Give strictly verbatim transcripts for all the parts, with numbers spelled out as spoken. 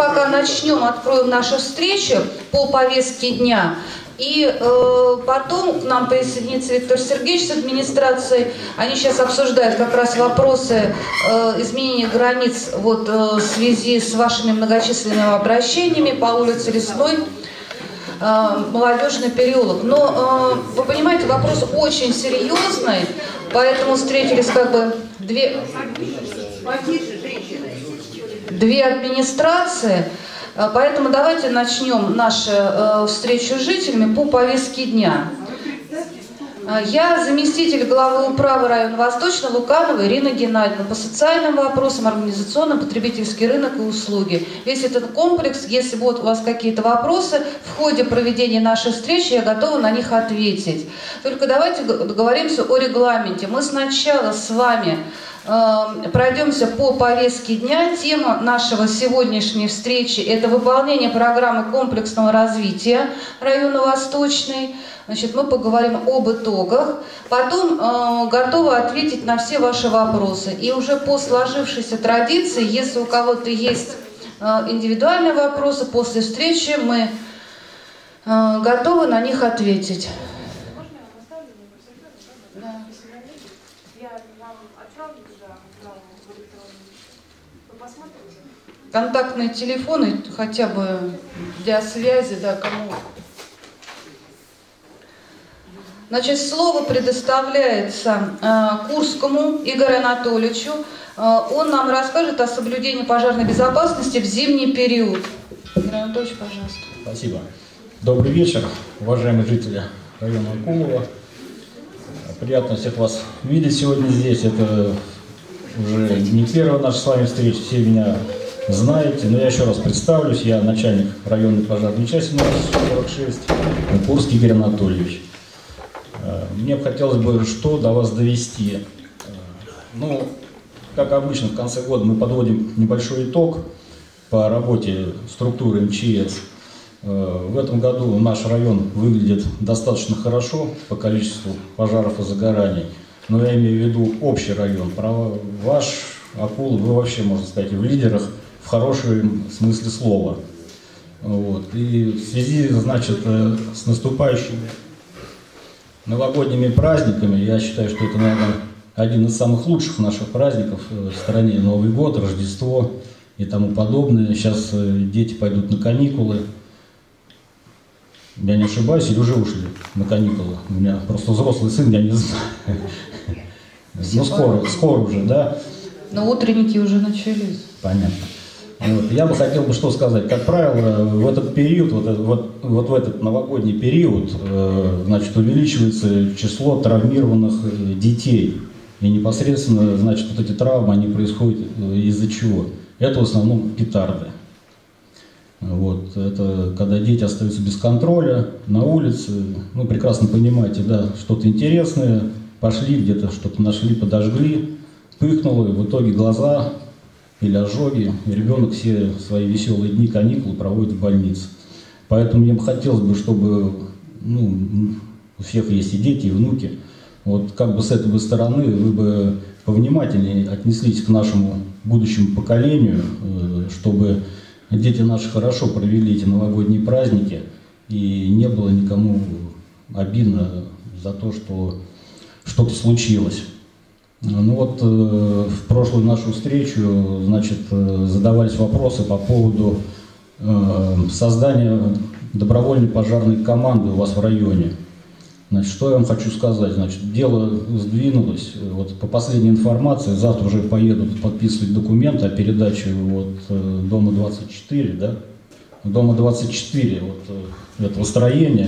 пока начнем, откроем нашу встречу по повестке дня. И э, потом к нам присоединится Виктор Сергеевич с администрацией. Они сейчас обсуждают как раз вопросы э, изменения границ вот, э, в связи с вашими многочисленными обращениями по улице Лесной, э, молодежный переулок. Но э, вы понимаете, вопрос очень серьезный, поэтому встретились как бы две, две администрации. Поэтому давайте начнем нашу э, встречу с жителями по повестке дня. Я заместитель главы управы района Восточного Луканова Ирина Геннадьевна по социальным вопросам, организационным, потребительский рынок и услуги. Весь этот комплекс, если будут у вас какие-то вопросы, в ходе проведения нашей встречи я готова на них ответить. Только давайте договоримся о регламенте. Мы сначала с вами пройдемся по повестке дня. Тема нашего сегодняшней встречи – это выполнение программы комплексного развития района Восточный. Значит, мы поговорим об итогах. Потом э, готовы ответить на все ваши вопросы. И уже по сложившейся традиции, если у кого-то есть э, индивидуальные вопросы, после встречи мы э, готовы на них ответить. Контактные телефоны, хотя бы для связи, да, кому. Значит, слово предоставляется э, Курскому Игорю Анатольевичу. Э, он нам расскажет о соблюдении пожарной безопасности в зимний период. Игорь Анатольевич, пожалуйста. Спасибо. Добрый вечер, уважаемые жители района Акулова. Приятно всех вас видеть сегодня здесь. Это уже не первая наша с вами встреча, все меня знаете, но я еще раз представлюсь. Я начальник районной пожарной части номер сорок шесть, Курский Игорь Анатольевич. Мне бы хотелось бы что до вас довести. Ну, как обычно, в конце года мы подводим небольшой итог по работе структуры эм че эс. В этом году наш район выглядит достаточно хорошо по количеству пожаров и загораний. Но я имею в виду общий район. Про ваш Акулов, вы вообще, можно сказать, в лидерах в хорошем смысле слова. Вот. И в связи, значит, с наступающими новогодними праздниками, я считаю, что это, наверное, один из самых лучших наших праздников в стране. Новый год, Рождество и тому подобное. Сейчас дети пойдут на каникулы. Я не ошибаюсь, или уже ушли на каникулы? У меня просто взрослый сын, я не знаю. Ну, скоро, скоро уже, да? Но утренники уже начались. Понятно. Вот. Я бы хотел бы что сказать. Как правило, в этот период, вот, вот, вот в этот новогодний период, э, значит, увеличивается число травмированных детей. И непосредственно, значит, вот эти травмы, они происходят из-за чего? Это в основном петарды. Вот. Это когда дети остаются без контроля на улице. Ну, прекрасно понимаете, да, что-то интересное. Пошли где-то, что-то нашли, подожгли, пыхнуло, и в итоге глаза или ожоги, и ребенок все свои веселые дни каникулы проводит в больнице. Поэтому мне бы хотелось бы, чтобы, ну, у всех есть и дети, и внуки, вот как бы с этой бы стороны вы бы повнимательнее отнеслись к нашему будущему поколению, чтобы дети наши хорошо провели эти новогодние праздники, и не было никому обидно за то, что что-то случилось. Ну вот э, в прошлую нашу встречу, значит, э, задавались вопросы по поводу э, создания добровольной пожарной команды у вас в районе. Значит, что я вам хочу сказать? Значит, дело сдвинулось. Вот по последней информации, завтра уже поедут подписывать документы о передаче вот, э, дома двадцать четыре, да? Дома двадцать четыре, вот э, этого строения,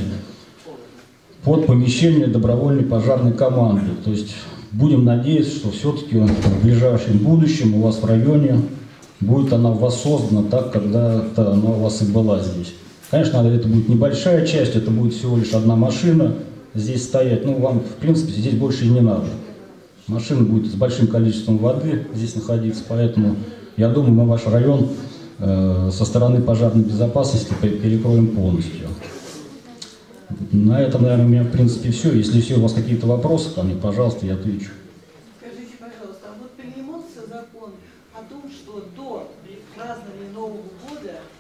под помещение добровольной пожарной команды. То есть будем надеяться, что все-таки в ближайшем будущем у вас в районе будет она воссоздана так, когда-то она у вас и была здесь. Конечно, это будет небольшая часть, это будет всего лишь одна машина здесь стоять. Ну, вам, в принципе, здесь больше и не надо. Машина будет с большим количеством воды здесь находиться, поэтому я думаю, мы ваш район э, со стороны пожарной безопасности перекроем полностью. На этом, наверное, у меня, в принципе, все. Если все у вас какие-то вопросы ко мне, пожалуйста, я отвечу. Скажите, пожалуйста, а вот принимался закон о том, что до празднования Нового года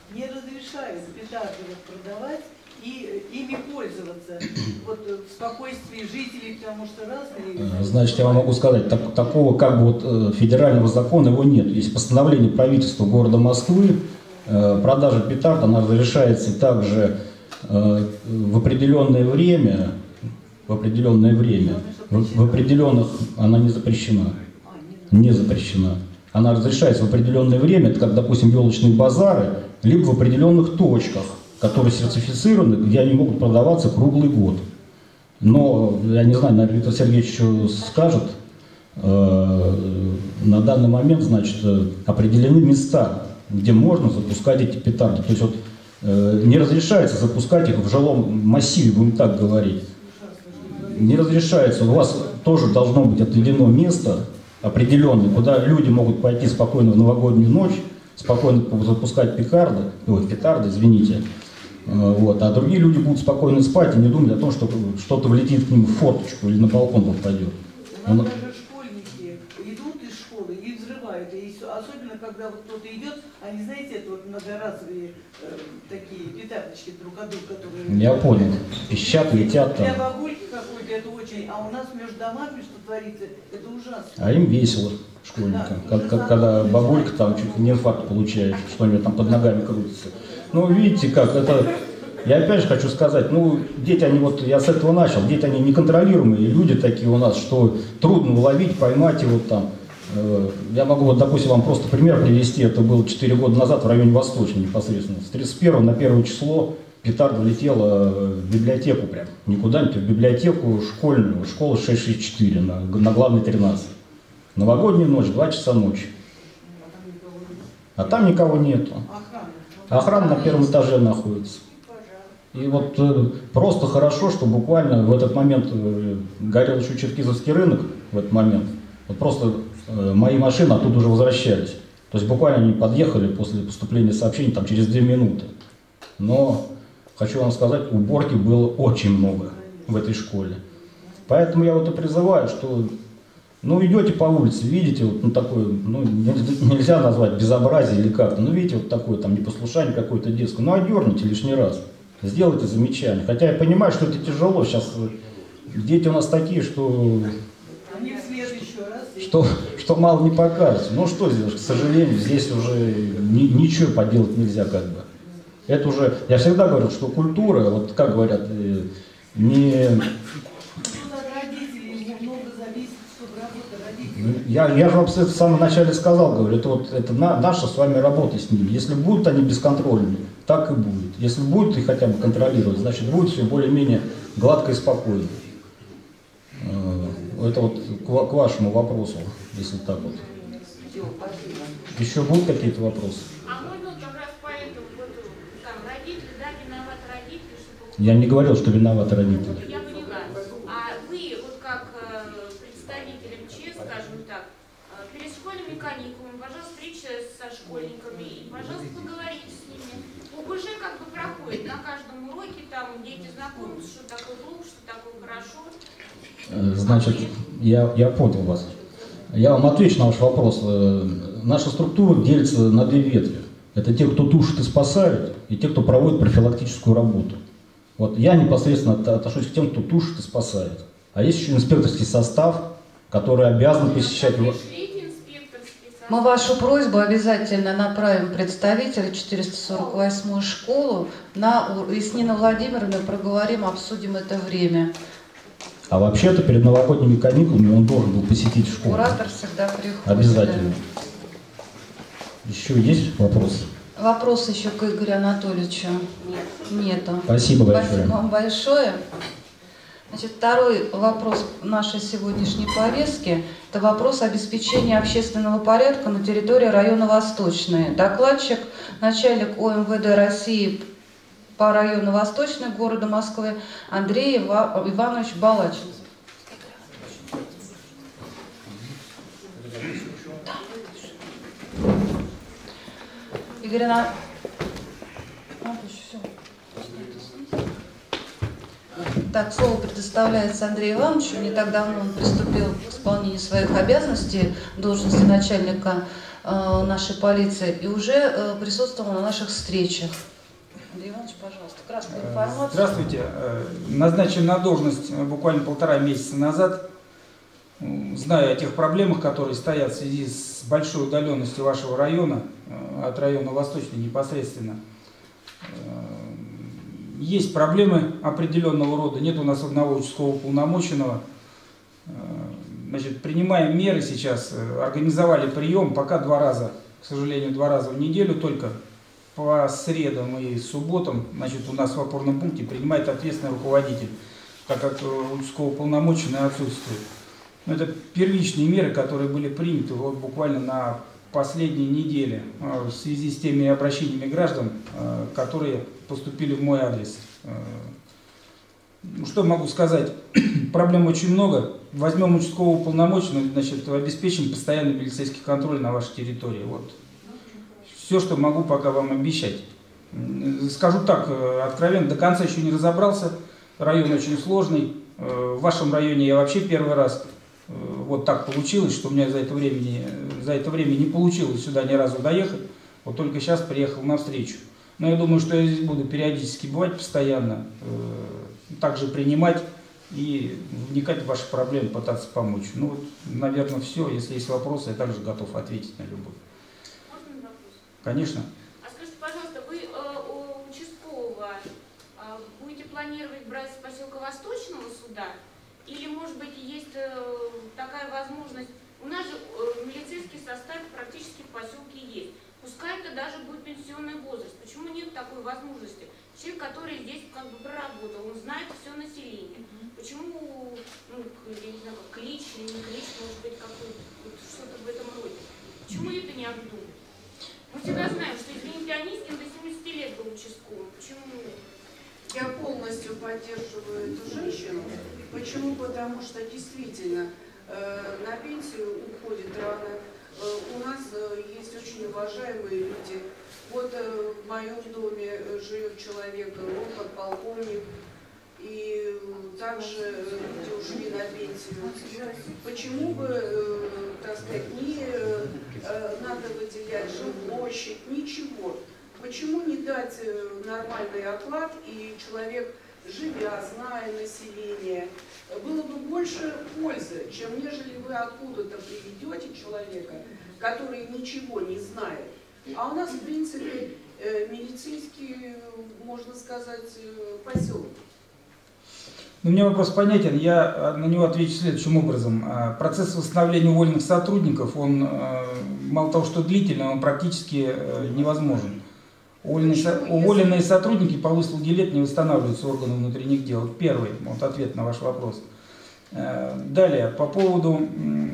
петарды вот продавать и ими пользоваться вот, в спокойствии жителей, потому что разные... Значит, я вам могу сказать, так, такого как бы вот федерального закона его нет. Есть постановление правительства города Москвы, э, продажа петард, она разрешается также э, в определенное время, в определенное время, в, в определенных, она не запрещена, не запрещена. Она разрешается в определенное время, это как, допустим, елочные базары, либо в определенных точках, которые сертифицированы, где они могут продаваться круглый год. Но, я не знаю, наверное, Виктор Сергеевич еще скажет, э, на данный момент, значит, определены места, где можно запускать эти петарды. То есть вот э, не разрешается запускать их в жилом массиве, будем так говорить. Не разрешается. У вас тоже должно быть отведено место определенное, куда люди могут пойти спокойно в новогоднюю ночь, спокойно запускать петарды, ой, петарды, извините. Вот. А другие люди будут спокойно спать и не думать о том, что что-то влетит к ним в форточку или на балкон попадет. У нас даже школьники идут из школы и взрывают. И особенно, когда вот кто-то идет, они, знаете, это вот многоразовые э, такие петардочки друг от друга, которые... Я понял. Пищат, летят там. Для бабульки какой-то это очень, а у нас между домами что творится, это ужасно. А им весело, школьникам. Да, как, как, когда бабулька там чуть не инфаркт получает, что у нее там под ногами крутится. Ну, видите, как это... Я опять же хочу сказать, ну, дети, они вот, я с этого начал, дети, они неконтролируемые, люди такие у нас, что трудно уловить, поймать его там. Я могу, вот, допустим, вам просто пример привести, это было четыре года назад в районе Восточной непосредственно. С тридцать первого на первое число петарда влетела в библиотеку прям, не куда-нибудь, а в библиотеку школьную, школа шесть шесть четыре на, на главной тринадцать. Новогодняя ночь, два часа ночи. А там никого нету. Охрана на первом этаже находится. И вот э, просто хорошо, что буквально в этот момент э, горел еще Черкизовский рынок, в этот момент. Вот просто э, мои машины оттуда уже возвращались. То есть буквально они подъехали после поступления сообщений там, через две минуты. Но хочу вам сказать, уборки было очень много в этой школе. Поэтому я вот и призываю, что ну идете по улице, видите, вот ну, такое, ну нельзя назвать безобразие или как-то, ну видите, вот такое там непослушание какое-то детское, ну одерните лишний раз. Сделайте замечание. Хотя я понимаю, что это тяжело. Сейчас дети у нас такие, что, что, что мало не покажется. Ну что сделаешь, к сожалению, здесь уже ни, ничего поделать нельзя как бы. Это уже, я всегда говорю, что культура, вот как говорят, не... Я, я же вам в самом начале сказал, говорю, это вот это на, наша с вами работа с ними. Если будут они бесконтрольными, так и будет. Если будут их хотя бы контролировать, значит будет все более-менее гладко и спокойно. Это вот к, к вашему вопросу, если так вот. Еще будут какие-то вопросы? А можно как раз по этому, вот, там, родители, да, виноваты родители, что... Я не говорил, что виноваты родители. Я поняла. А вы, вот как э, представитель МЧС, скажем так, э, перед школьными каникулами, пожалуйста, встреча со школьниками, и, пожалуйста, поговорите с ними. УБЖ как бы проходит на каждом уроке, там дети знакомятся, что такое глупо, что такое хорошо. Значит, я, я понял вас. Я вам отвечу на ваш вопрос. Наша структура делится на две ветви. Это те, кто тушит и спасает, и те, кто проводит профилактическую работу. Вот я непосредственно отношусь к тем, кто тушит и спасает. А есть еще инспекторский состав, который обязан посещать... Мы вашу просьбу обязательно направим представителя четыреста сорок восьмую школу, на, и с Ниной Владимировной проговорим, обсудим это время. А вообще-то перед новогодними каникулами он должен был посетить школу. Куратор всегда приходит. Обязательно. Еще есть вопросы? Вопрос еще к Игорю Анатольевичу? Нет. Нету. Спасибо большое. Спасибо вам большое. Значит, второй вопрос нашей сегодняшней повестки – это вопрос обеспечения общественного порядка на территории района Восточный. Докладчик – начальник ОМВД России по району Восточный города Москвы Андрей Иванович Балачин. Игорь Анатольевич. Так, слово предоставляется Андрею Ивановичу. Не так давно он приступил к исполнению своих обязанностей в должности начальника э, нашей полиции и уже э, присутствовал на наших встречах. Андрей Иванович, пожалуйста, краткая информация. Здравствуйте. Назначен на должность буквально полтора месяца назад. Знаю о тех проблемах, которые стоят в связи с большой удаленностью вашего района, от района Восточный непосредственно. Есть проблемы определенного рода, нет у нас одного участкового уполномоченного. Значит, принимаем меры сейчас, организовали прием, пока два раза, к сожалению, два раза в неделю только, по средам и субботам, значит, у нас в опорном пункте принимает ответственный руководитель, так как участкового уполномоченного отсутствует. Но это первичные меры, которые были приняты вот буквально на последней неделе в связи с теми обращениями граждан, которые поступили в мой адрес. Ну, что могу сказать? Проблем очень много. Возьмем участкового уполномоченного, значит, обеспечим постоянный милицейский контроль на вашей территории. Вот. Все, что могу пока вам обещать. Скажу так, откровенно, до конца еще не разобрался. Район очень сложный. В вашем районе я вообще первый раз. Вот так получилось, что у меня за это, времени, за это время не получилось сюда ни разу доехать. Вот только сейчас приехал навстречу. Но я думаю, что я здесь буду периодически бывать постоянно, э, также принимать и вникать в ваши проблемы, пытаться помочь. Ну вот, наверное, все. Если есть вопросы, я также готов ответить на любой. Можно вопрос? Конечно. А скажите, пожалуйста, вы э, у участкового э, будете планировать брать с поселка Восточного суда? Или, может быть, есть э, такая возможность, у нас же э, милицейский состав практически в поселке есть, пускай это даже будет пенсионный возраст, почему нет такой возможности? Человек, который здесь как бы проработал, он знает все население, почему, ну, я не знаю, как клич или не клич, может быть, какой-то, вот, что-то в этом роде, почему это не обдумать? Мы всегда знаем, что Евгений Пионискин до семидесяти лет был участковым, почему нет? Я полностью поддерживаю эту женщину. Почему? Потому что действительно э, на пенсию уходит рано. Э, у нас э, есть очень уважаемые люди. Вот э, в моем доме живет человек, он подполковник, и также люди ушли на пенсию. Почему бы, э, так сказать, не э, надо выделять жилплощадь, ничего. Почему не дать нормальный оклад, и человек, живя, зная население, было бы больше пользы, чем нежели вы откуда-то приведете человека, который ничего не знает. А у нас, в принципе, милицейский, можно сказать, поселок. У меня вопрос понятен, я на него отвечу следующим образом. Процесс восстановления уволенных сотрудников, он мало того, что длительный, он практически невозможен. Уволенные, уволенные сотрудники по выслуге лет не восстанавливаются органы внутренних дел. Первый вот ответ на ваш вопрос. Далее, по поводу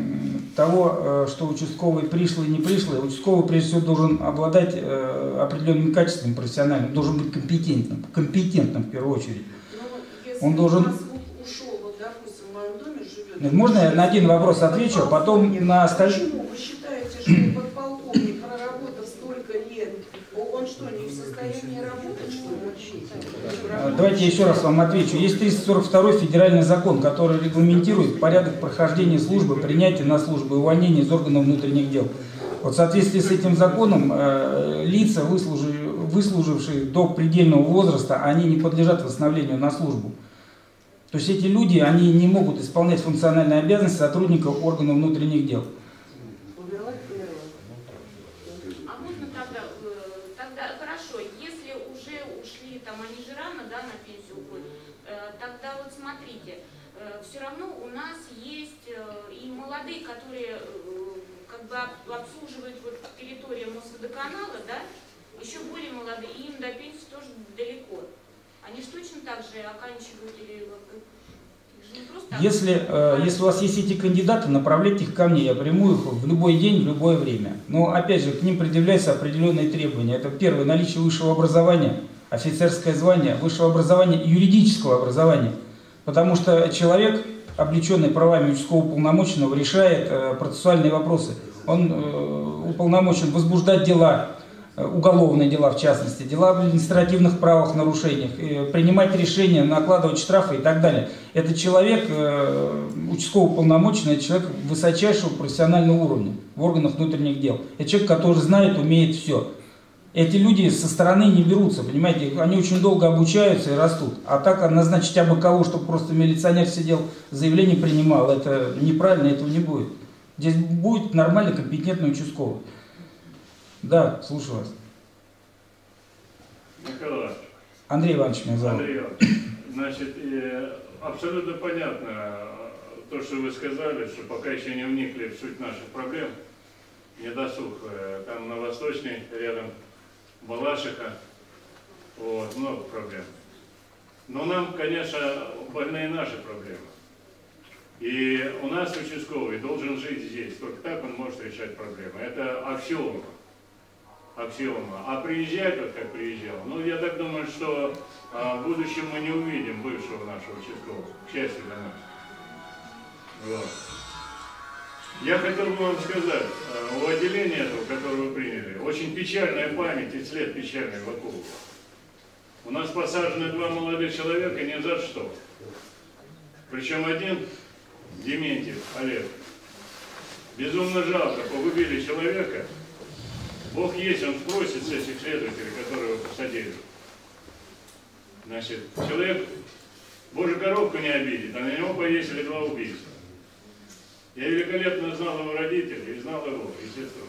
того, что участковый пришлый и не пришлый, участковый прежде всего должен обладать определенными качествами профессиональными, должен быть компетентным, компетентным в первую очередь. Он должен... Ушел, вот, допустим, в моем доме живет... Можно я на один вопрос отвечу, а потом на остальные... Почему вы считаете, что подполковник, проработав столько лет, он что, не в состоянии работать, что ли? Давайте я еще раз вам отвечу. Есть триста сорок второй федеральный закон, который регламентирует порядок прохождения службы, принятия на службу и увольнения из органов внутренних дел. Вот в соответствии с этим законом э, лица, выслужившие до предельного возраста, они не подлежат восстановлению на службу. То есть эти люди, они не могут исполнять функциональные обязанности сотрудников органов внутренних дел. А можно тогда, тогда хорошо, если уже ушли, там они же рано, да, на пенсию уходят, тогда вот смотрите, все равно у нас есть и молодые, которые как бы обслуживают вот территорию Мосводоканала, да, еще более молодые, и им до пенсии тоже далеко. Они же точно так же оканчивают или... Если, э, если у вас есть эти кандидаты, направляйте их ко мне, я приму их в любой день, в любое время. Но опять же, к ним предъявляются определенные требования. Это первое, наличие высшего образования, офицерское звание, высшего образования, юридического образования. Потому что человек, облеченный правами участкового уполномоченного, решает э, процессуальные вопросы. Он э, уполномочен возбуждать дела, уголовные дела в частности, дела об административных правах нарушениях, принимать решения, накладывать штрафы и так далее. Это человек, участковый уполномоченный, это человек высочайшего профессионального уровня в органах внутренних дел. Это человек, который знает, умеет все. Эти люди со стороны не берутся, понимаете, они очень долго обучаются и растут. А так назначить абы кого, чтобы просто милиционер сидел, заявление принимал, это неправильно, этого не будет. Здесь будет нормальный, компетентный участковый. Да, слушаю вас. Николай. Андрей Иванович меня зовут. Андрей Иванович, значит, абсолютно понятно то, что вы сказали, что пока еще не вникли в суть наших проблем, недосух, там на Восточной, рядом Балашиха, вот, много проблем. Но нам, конечно, больны наши проблемы. И у нас участковый должен жить здесь, только так он может решать проблемы. Это аксиома. Аксиома. А приезжать, вот как приезжал, ну я так думаю, что а, в будущем мы не увидим бывшего нашего участкового, к счастью для нас. Вот. Я хотел бы вам сказать, у отделения этого, которое вы приняли, очень печальная память и след печальный вокруг. У нас посажены два молодых человека ни за что. Причем один, Дементьев Олег, безумно жалко, погубили человека. Бог есть, он спросит с этих следователей, которые его посадили. Значит, человек Божью коровку не обидит, а на него повесили два убийства. Я великолепно знал его родителей, и знал его, и сестру.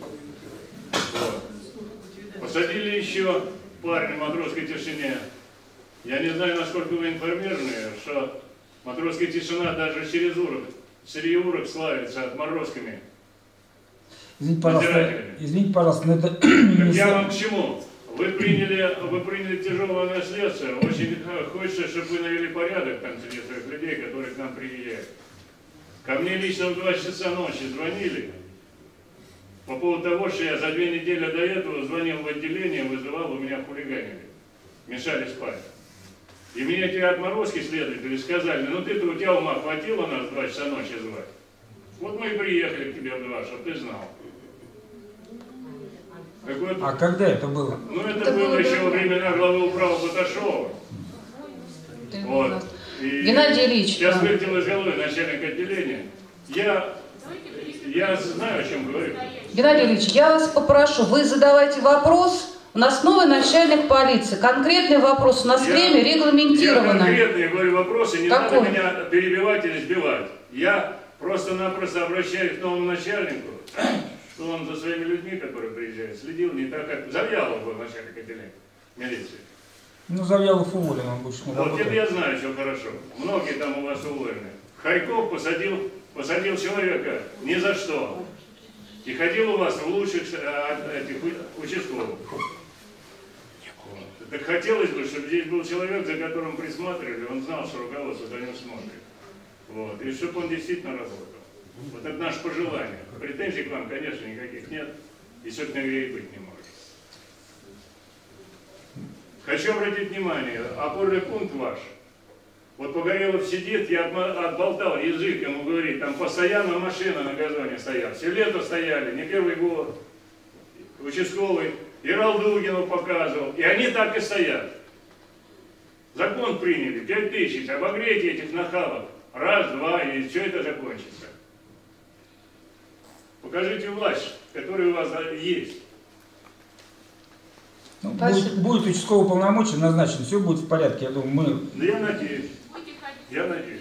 Вот. Посадили еще парня в Матросской тишине. Я не знаю, насколько вы информированы, что Матросская тишина даже через урок, среди урок славится отморозками. Извините, пожалуйста, извините, пожалуйста, но это... Так я вам к чему? Вы приняли, вы приняли тяжелое наследство. Очень хочется, чтобы вы навели порядок там среди своих людей, которые к нам приезжают. Ко мне лично в два часа ночи звонили по поводу того, что я за две недели до этого звонил в отделение, вызывал, у меня хулиганили, мешали спать. И мне эти отморозки следователи сказали: ну ты-то, у тебя ума хватило нас в два часа ночи звать? Вот мы и приехали к тебе в два, чтобы ты знал. Вот, а когда это было? Ну это, это было, было еще во времена главы управы Баташова. Вот. И Геннадий Ильич. Сейчас вылетел из головы начальник отделения. Я, я знаю, о чем говорю. Геннадий Ильич, я вас попрошу, вы задавайте вопрос. У нас новый начальник полиции. Конкретный вопрос. У нас я, время регламентировано. Я конкретные говорю вопросы, не Какой? надо меня перебивать или сбивать. Я просто-напросто обращаюсь к новому начальнику, что он за своими людьми, которые приезжают, следил не так, как Завьялов был начальник отделения милиции. Ну, Завьялов уволен, он больше не Вот работает. это я знаю, все хорошо. Многие там у вас уволены. Харьков посадил, посадил человека ни за что. И ходил у вас в лучших этих участковых. Вот. Так хотелось бы, чтобы здесь был человек, за которым присматривали, он знал, что руководство за ним смотрит. Вот. И чтобы он действительно работал. Вот это наше пожелание. Претензий к вам, конечно, никаких нет. И, собственно, и быть не может. Хочу обратить внимание, опорный пункт ваш. Вот Погорелов сидит, я отболтал язык, ему говорит, там постоянно машина на газоне стоят. Все лето стояли, не первый год. Участковый и Ралдугину показывал. И они так и стоят. Закон приняли, пять тысяч, обогрейте этих нахалов. Раз, два, и все это закончится. Покажите власть, которая у вас есть. Ну, будет, будет участковый полномочий назначен, все будет в порядке, я думаю, мы... Да я надеюсь. Я надеюсь.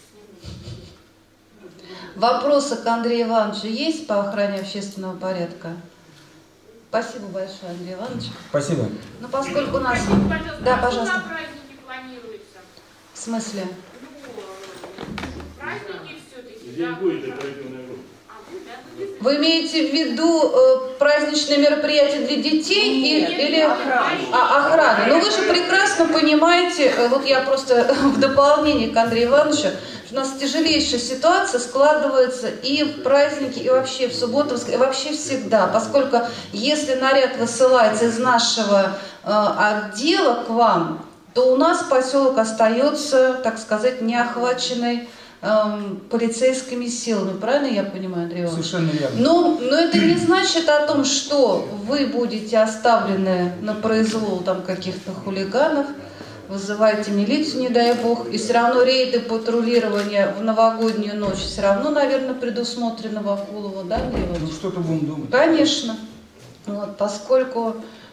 Вопросы к Андрею Ивановичу есть по охране общественного порядка? Спасибо большое, Андрей Иванович. Спасибо. Ну, поскольку у нас... Простите, пожалуйста, да, а пожалуйста. куда праздники планируются? В смысле? Ну, праздники все-таки, Здесь да? будет оперативная группа. Вы имеете в виду э, праздничные мероприятия для детей Нет, или, или... охраны. А, охраны? Ну вы же прекрасно понимаете, э, вот я просто в дополнение к Андрею Ивановичу, что у нас тяжелейшая ситуация складывается и в праздники, и вообще в субботу, и вообще всегда, поскольку если наряд высылается из нашего э, отдела к вам, то у нас поселок остается, так сказать, неохваченный Эм, полицейскими силами, правильно я понимаю, Андрей Иванович? Совершенно верно. Но, но это не значит о том, что вы будете оставлены на произвол там каких-то хулиганов, вызываете милицию, не дай бог, и все равно рейды патрулирования в новогоднюю ночь все равно, наверное, предусмотрены в Акулово, да, Андрей Иванович? Ну что-то будем думать. Конечно. Вот, поскольку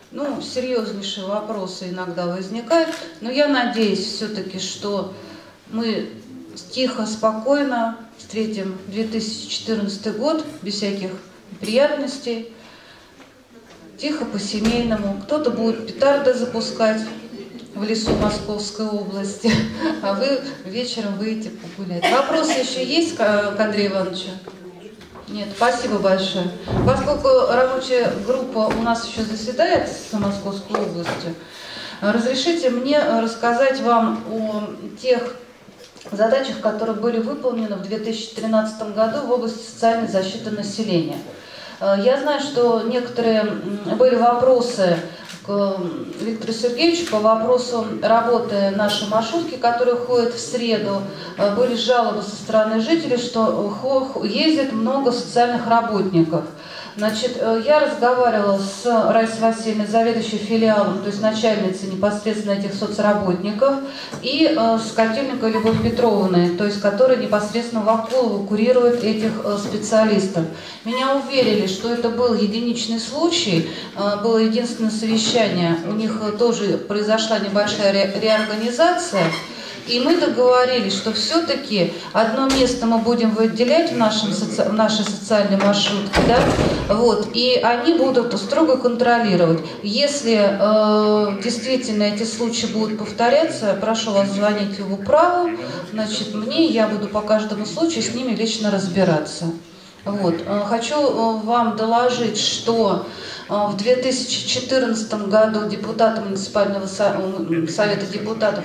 ну, серьезнейшие вопросы иногда возникают, но я надеюсь все-таки, что мы тихо, спокойно встретим две тысячи четырнадцатый год, без всяких неприятностей, тихо, по-семейному. Кто-то будет петарды запускать в лесу Московской области, а вы вечером выйдете погулять. Вопросы еще есть к Андрею Ивановичу? Нет, спасибо большое. Поскольку рабочая группа у нас еще заседает с Московской областью, разрешите мне рассказать вам о тех задачах, которые были выполнены в две тысячи тринадцатом году в области социальной защиты населения. Я знаю, что некоторые были вопросы к Виктору Сергеевичу по вопросу работы нашей маршрутки, которая ходит в среду. Были жалобы со стороны жителей, что ездит много социальных работников. Значит, я разговаривала с Раисой Васильевной, заведующей филиалом, то есть начальницей непосредственно этих соцработников, и с Котельниковой Любовью Петровной, то есть которая непосредственно в Акулово курирует этих специалистов. Меня уверили, что это был единичный случай, было единственное совещание, у них тоже произошла небольшая ре реорганизация. И мы договорились, что все-таки одно место мы будем выделять в, нашем соци... в нашей социальной маршрутке, да? Вот, и они будут строго контролировать. Если э, действительно эти случаи будут повторяться, прошу вас звонить в управу, значит, мне, я буду по каждому случаю с ними лично разбираться. Вот. Хочу вам доложить, что в две тысячи четырнадцатом году депутаты муниципального совета депутатов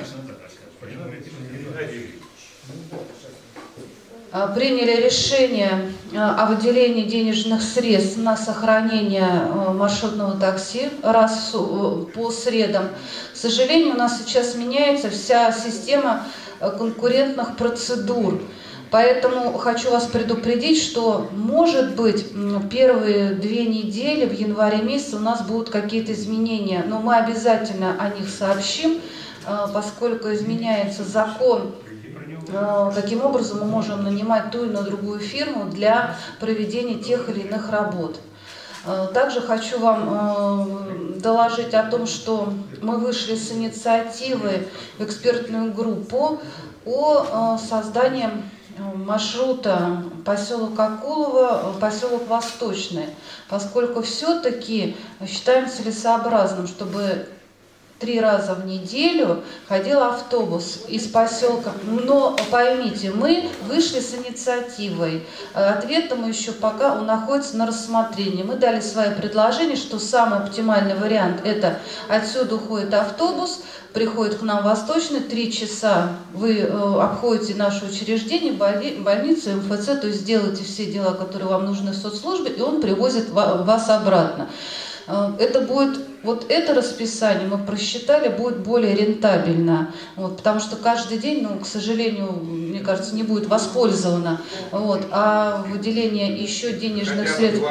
приняли решение о выделении денежных средств на сохранение маршрутного такси раз по средам. К сожалению, у нас сейчас меняется вся система конкурентных процедур. Поэтому хочу вас предупредить, что, может быть, первые две недели в январе месяце у нас будут какие-то изменения, но мы обязательно о них сообщим, поскольку изменяется закон, каким образом мы можем нанимать ту или другую фирму для проведения тех или иных работ. Также хочу вам доложить о том, что мы вышли с инициативой в экспертную группу о создании маршрута поселок Акулово, поселок Восточный, поскольку все-таки считаем целесообразным, чтобы три раза в неделю ходил автобус из поселка. Но поймите, мы вышли с инициативой. Ответ мы еще пока он находится на рассмотрении. Мы дали свои предложения, что самый оптимальный вариант это отсюда уходит автобус, приходит к нам Восточный, три часа вы э, обходите наше учреждение, боли, больницу, эм эф цэ, то есть делаете все дела, которые вам нужны в соцслужбе, и он привозит вас обратно. Это будет, вот это расписание мы просчитали, будет более рентабельно, вот, потому что каждый день, ну, к сожалению, мне кажется, не будет воспользовано, вот, а выделение еще денежных средств.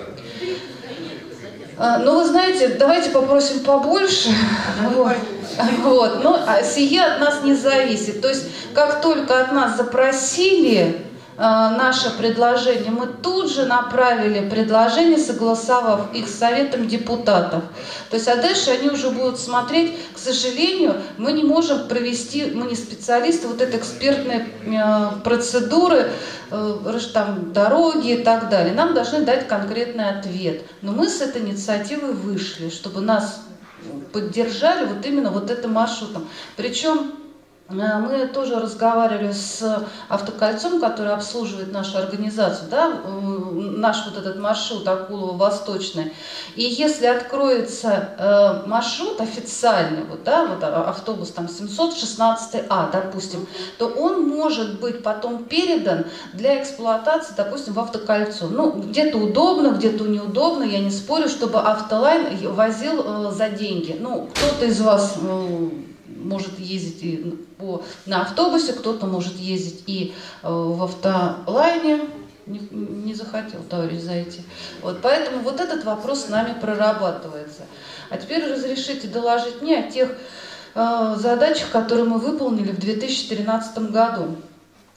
Ну, вы знаете, давайте попросим побольше, вот, вот, но сие от нас не зависит, то есть как только от нас запросили наше предложение, мы тут же направили предложение, согласовав их с советом депутатов. То есть, а дальше они уже будут смотреть. К сожалению, мы не можем провести, мы не специалисты, вот это экспертные э, процедуры, э, там, дороги и так далее. Нам должны дать конкретный ответ. Но мы с этой инициативой вышли, чтобы нас поддержали вот именно вот этим маршрутом. Причем мы тоже разговаривали с Автокольцом, который обслуживает нашу организацию, да, наш вот этот маршрут Акулово-Восточный. И если откроется маршрут официальный, вот, да, вот автобус там семьсот шестнадцать А, допустим, то он может быть потом передан для эксплуатации, допустим, в Автокольцо. Ну, где-то удобно, где-то неудобно, я не спорю, чтобы Автолайн возил за деньги. Ну, кто-то из вас может ездить и по, на автобусе, кто-то может ездить и э, в автолайне, не, не захотел товарищ зайти. Вот, поэтому вот этот вопрос с нами прорабатывается. А теперь разрешите доложить мне о тех э, задачах, которые мы выполнили в две тысячи тринадцатом году.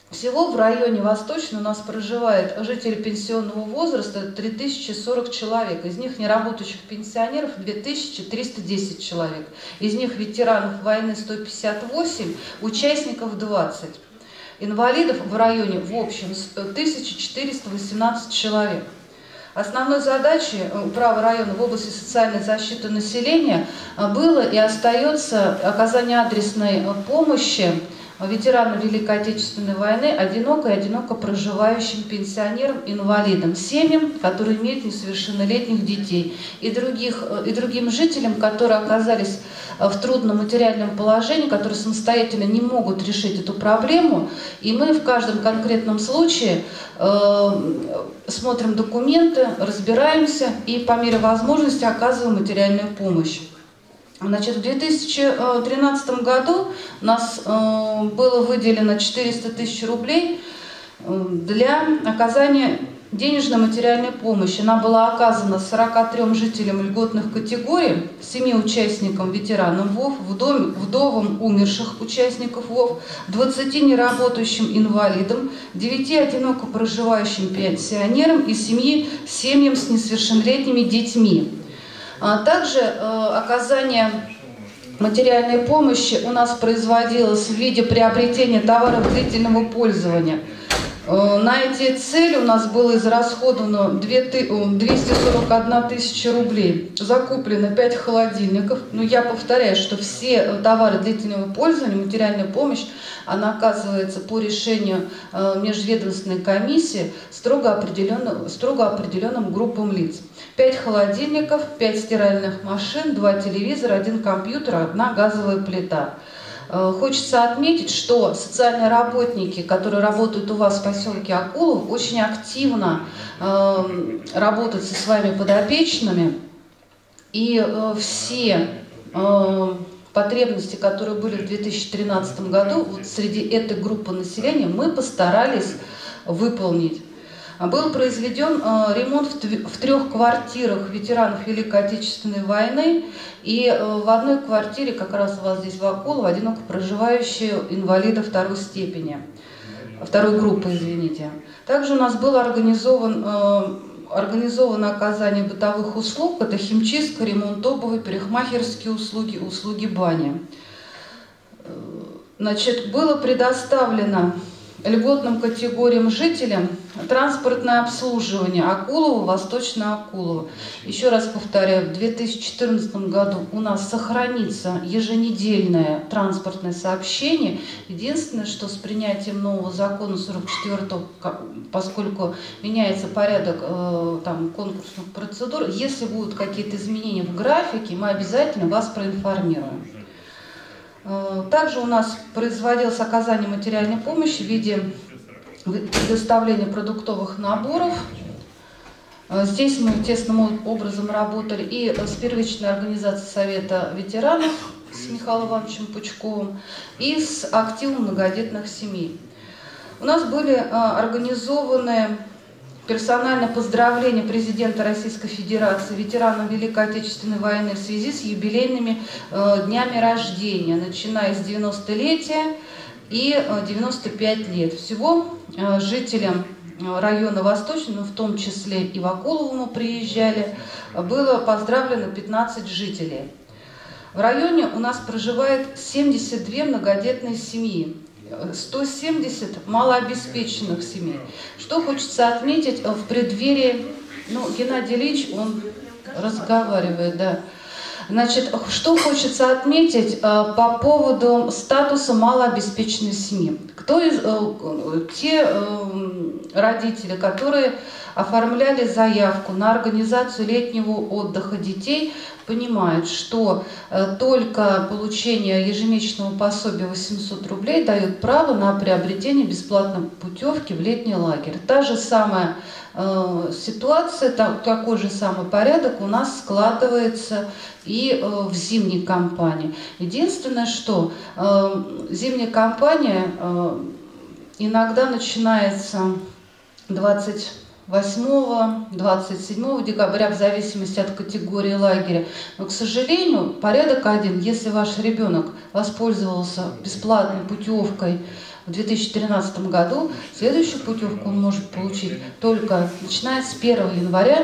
Всего в районе Восточный у нас проживает жителей пенсионного возраста три тысячи сорок человек. Из них неработающих пенсионеров две тысячи триста десять человек. Из них ветеранов войны сто пятьдесят восемь, участников двадцать. Инвалидов в районе в общем тысяча четыреста восемнадцать человек. Основной задачей управы района в области социальной защиты населения было и остается оказание адресной помощи ветеранам Великой Отечественной войны, одиноко и одиноко проживающим пенсионерам, инвалидам, семьям, которые имеют несовершеннолетних детей, и, других, и другим жителям, которые оказались в трудном материальном положении, которые самостоятельно не могут решить эту проблему. И мы в каждом конкретном случае э, смотрим документы, разбираемся и по мере возможности оказываем материальную помощь. Значит, в две тысячи тринадцатом году у нас э, было выделено четыреста тысяч рублей для оказания денежно-материальной помощи. Она была оказана сорока трём жителям льготных категорий, семи участникам ветеранам ВОВ, вдовам умерших участников ВОВ, двадцати неработающим инвалидам, девяти одиноко проживающим пенсионерам и семи семьям с несовершеннолетними детьми. Также э, оказание материальной помощи у нас производилось в виде приобретения товаров длительного пользования. Э, на эти цели у нас было израсходовано двести сорок одна тысяча рублей. Закуплено пять холодильников. Но я повторяю, что все товары длительного пользования, материальная помощь, она оказывается по решению э, межведомственной комиссии строго, определенно, строго определенным группам лиц. пять холодильников, пять стиральных машин, два телевизора, один компьютер, одна газовая плита. Э, хочется отметить, что социальные работники, которые работают у вас в поселке Акулов, очень активно э, работают со своими подопечными. И э, все э, потребности, которые были в две тысячи тринадцатом году, вот среди этой группы населения мы постарались выполнить. Был произведен э, ремонт в, в трех квартирах ветеранов Великой Отечественной войны и э, в одной квартире, как раз у вас здесь в Акулово, одиноко проживающие инвалиды второй степени, второй группы, извините. Также у нас было организован, э, организовано оказание бытовых услуг, это химчистка, ремонт обуви, парикмахерские услуги, услуги бани. Значит, было предоставлено льготным категориям жителям транспортное обслуживание Акулово, Восточное Акулово. Еще раз повторяю, в две тысячи четырнадцатом году у нас сохранится еженедельное транспортное сообщение. Единственное, что с принятием нового закона сорок четвёртого, поскольку меняется порядок э, там, конкурсных процедур, если будут какие-то изменения в графике, мы обязательно вас проинформируем. Также у нас производилось оказание материальной помощи в виде предоставления продуктовых наборов. Здесь мы тесным образом работали и с первичной организацией Совета ветеранов с Михаилом Ивановичем Пучковым, и с активом многодетных семей. У нас были организованы персональное поздравление президента Российской Федерации ветеранам Великой Отечественной войны в связи с юбилейными э, днями рождения, начиная с девяностолетия и э, девяносто пять лет. Всего э, жителям района Восточный, ну, в том числе и в Акулово мы приезжали, было поздравлено пятнадцать жителей. В районе у нас проживает семьдесят две многодетные семьи, сто семьдесят малообеспеченных семей. Что хочется отметить в преддверии, ну, Геннадий Ильич, он разговаривает, да. Значит, что хочется отметить по поводу статуса малообеспеченной семьи. Кто из, те родители, которые оформляли заявку на организацию летнего отдыха детей, понимают, что э, только получение ежемесячного пособия восемьсот рублей дает право на приобретение бесплатной путевки в летний лагерь. Та же самая э, ситуация, та, такой же самый порядок у нас складывается и э, в зимней кампании. Единственное, что э, зимняя кампания э, иногда начинается двадцать восьмого, двадцать седьмого декабря, в зависимости от категории лагеря. Но, к сожалению, порядок один. Если ваш ребенок воспользовался бесплатной путевкой в две тысячи тринадцатом году, следующую путевку он может получить только начиная с первого января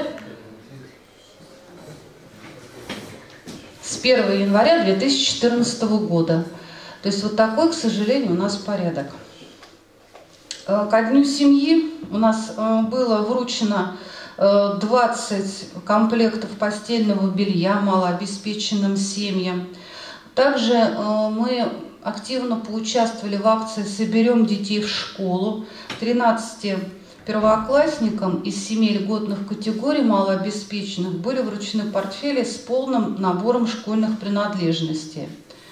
с первого января две тысячи четырнадцатого года. То есть вот такой, к сожалению, у нас порядок. Ко дню семьи у нас было вручено двадцать комплектов постельного белья малообеспеченным семьям. Также мы активно поучаствовали в акции «Соберем детей в школу». тринадцати первоклассникам из семи льготных категорий малообеспеченных были вручены портфели с полным набором школьных принадлежностей.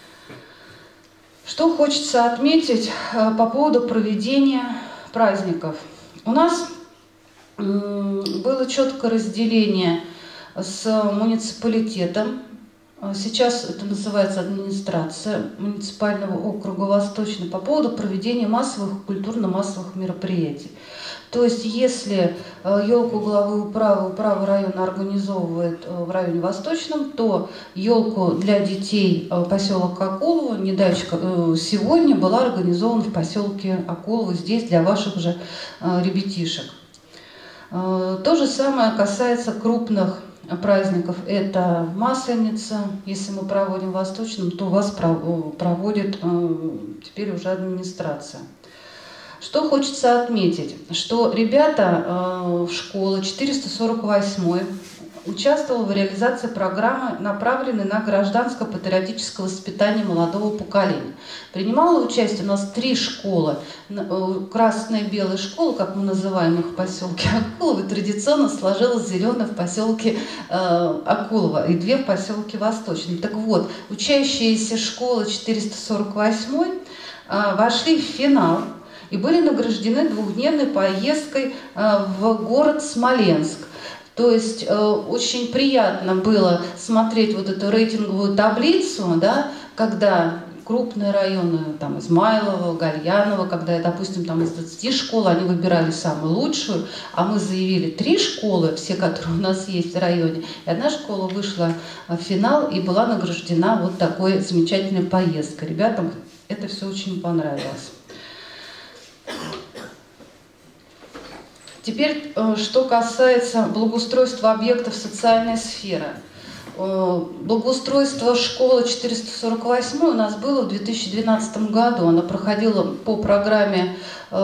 Что хочется отметить по поводу проведения праздников. У нас было четкое разделение с муниципалитетом. Сейчас это называется администрация муниципального округа Восточный по поводу проведения массовых культурно-массовых мероприятий. То есть, если елку главы управы, управа района организовывает в районе Восточном, то елку для детей поселок Акулово не дальше сегодня была организована в поселке Акулово, здесь для ваших же ребятишек. То же самое касается крупных праздников. Это Масленица. Если мы проводим в Восточном, то вас проводит теперь уже администрация. Что хочется отметить, что ребята э, в школе четыреста сорок восьмой участвовали в реализации программы, направленной на гражданско-патриотическое воспитание молодого поколения. Принимало участие у нас три школы. Красная и белая школа, как мы называем их в поселке Акулово, и традиционно сложилась зеленая в поселке э, Акулово и две в поселке Восточном. Так вот, учащиеся школы четыреста сорок восьмой э, вошли в финал и были награждены двухдневной поездкой в город Смоленск. То есть очень приятно было смотреть вот эту рейтинговую таблицу, да, когда крупные районы, там, Измайлово, Гальяново, когда, допустим, там из двадцати школ они выбирали самую лучшую, а мы заявили три школы, все, которые у нас есть в районе, и одна школа вышла в финал и была награждена вот такой замечательной поездкой. Ребятам это все очень понравилось. Теперь, что касается благоустройства объектов социальной сферы. Благоустройство школы четыреста сорок восьмой у нас было в две тысячи двенадцатом году. Она проходила по программе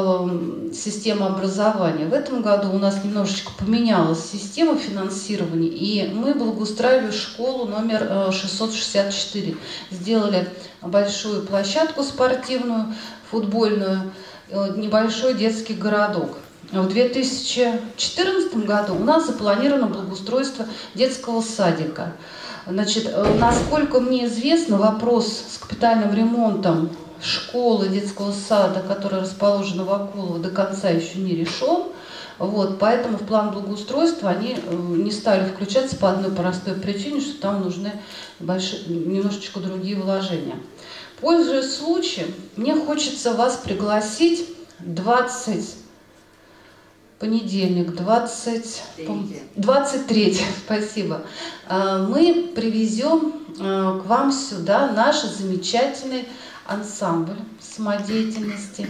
э, «Система образования». В этом году у нас немножечко поменялась система финансирования, и мы благоустраивали школу номер шестьсот шестьдесят четыре. Сделали большую площадку спортивную, футбольную, небольшой детский городок. В две тысячи четырнадцатом году у нас запланировано благоустройство детского садика. Значит, насколько мне известно, вопрос с капитальным ремонтом школы детского сада, которая расположена в Акулово, до конца еще не решен. Вот, поэтому в план благоустройства они не стали включаться по одной простой причине, что там нужны большие, немножечко другие вложения. Пользуясь случаем, мне хочется вас пригласить двадцать понедельник, двадцать третьего, спасибо. Мы привезем к вам сюда наш замечательный ансамбль самодеятельности.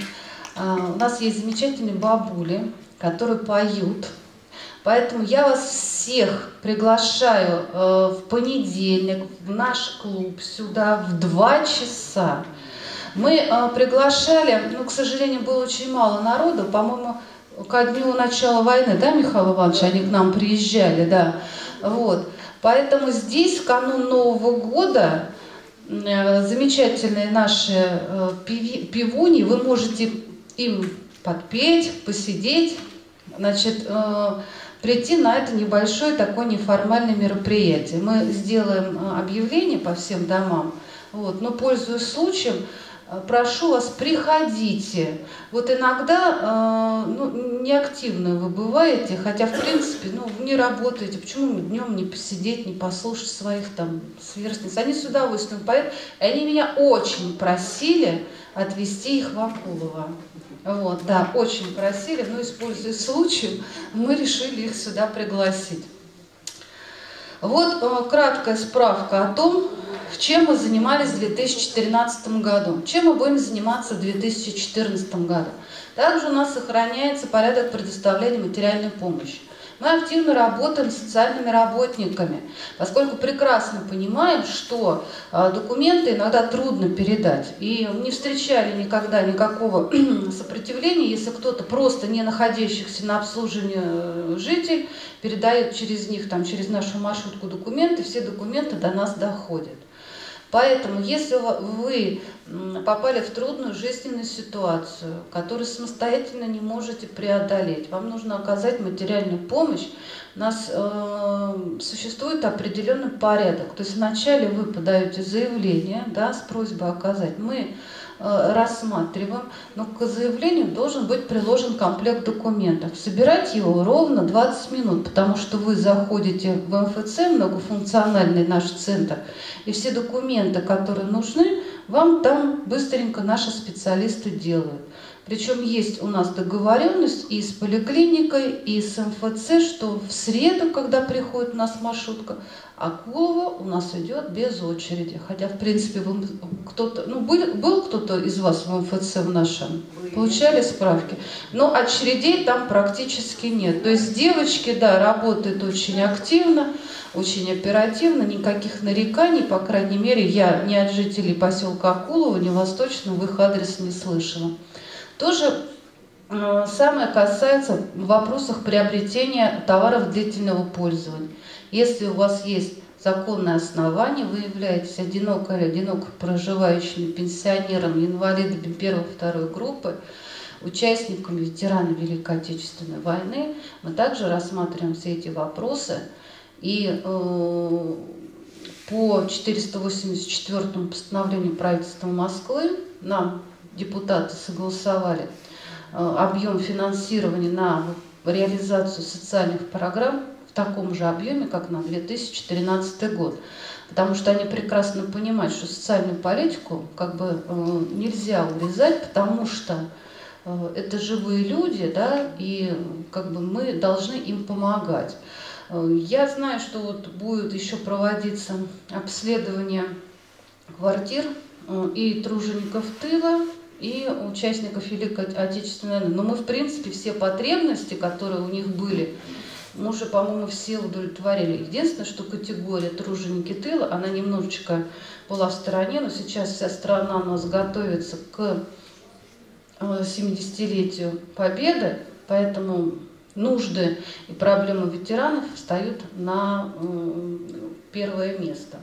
У нас есть замечательные бабули, которые поют. Поэтому я вас всех приглашаю в понедельник в наш клуб сюда в два часа. Мы приглашали, но, к сожалению, было очень мало народу, по-моему, ко дню начала войны, да, Михаил Иванович, они к нам приезжали, да, вот. Поэтому здесь в канун Нового года э, замечательные наши э, певи, певуни, вы можете им подпеть, посидеть, значит, э, прийти на это небольшое такое неформальное мероприятие. Мы сделаем объявление по всем домам, вот, но, пользуясь случаем, прошу вас, приходите. Вот иногда э, ну, неактивно вы бываете, хотя, в принципе, ну, не работаете. Почему днем не посидеть, не послушать своих там сверстниц? Они с удовольствием поют. И они меня очень просили отвезти их в Акулово. Вот, да, очень просили, но, используя случай, мы решили их сюда пригласить. Вот э, краткая справка о том, чем мы занимались в две тысячи тринадцатом году, чем мы будем заниматься в две тысячи четырнадцатом году. Также у нас сохраняется порядок предоставления материальной помощи. Мы активно работаем с социальными работниками, поскольку прекрасно понимаем, что э, документы иногда трудно передать. И не встречали никогда никакого сопротивления, если кто-то просто не находящихся на обслуживании житель передает через них, там, через нашу маршрутку документы, все документы до нас доходят. Поэтому, если вы попали в трудную жизненную ситуацию, которую самостоятельно не можете преодолеть, вам нужно оказать материальную помощь, у нас э, существует определенный порядок. То есть вначале вы подаете заявление, да, с просьбой оказать. Мы э, рассматриваем, но к заявлению должен быть приложен комплект документов. Собирать его ровно двадцать минут, потому что вы заходите в эм эф цэ, многофункциональный наш центр, и все документы, которые нужны, вам там быстренько наши специалисты делают. Причем есть у нас договоренность и с поликлиникой, и с эм эф цэ, что в среду, когда приходит у нас маршрутка, Акулова у нас идет без очереди. Хотя, в принципе, кто-то, ну, был, был кто-то из вас в эм эф цэ в нашем? Получали справки? Но очередей там практически нет. То есть девочки, да, работают очень активно, очень оперативно, никаких нареканий, по крайней мере, я ни от жителей поселка Акулова, ни Восточного в их адрес не слышала. Тоже э, самое касается вопросов приобретения товаров длительного пользования. Если у вас есть законное основание, вы являетесь одиноко или одиноко проживающим пенсионером, инвалидом первой-второй группы, участником, ветераном Великой Отечественной войны, мы также рассматриваем все эти вопросы. И э, по четыреста восемьдесят четвёртому постановлению правительства Москвы нам депутаты согласовали э, объем финансирования на реализацию социальных программ в таком же объеме, как на две тысячи тринадцатый год. Потому что они прекрасно понимают, что социальную политику как бы э, нельзя урезать, потому что э, это живые люди, да, и как бы мы должны им помогать. Я знаю, что вот будет еще проводиться обследование квартир и тружеников тыла, и участников Великой Отечественной войны. Но мы, в принципе, все потребности, которые у них были, мы уже, по-моему, все удовлетворили. Единственное, что категория труженики тыла, она немножечко была в стороне, но сейчас вся страна у нас готовится к семидесятилетию Победы, поэтому нужды и проблемы ветеранов встают на первое место.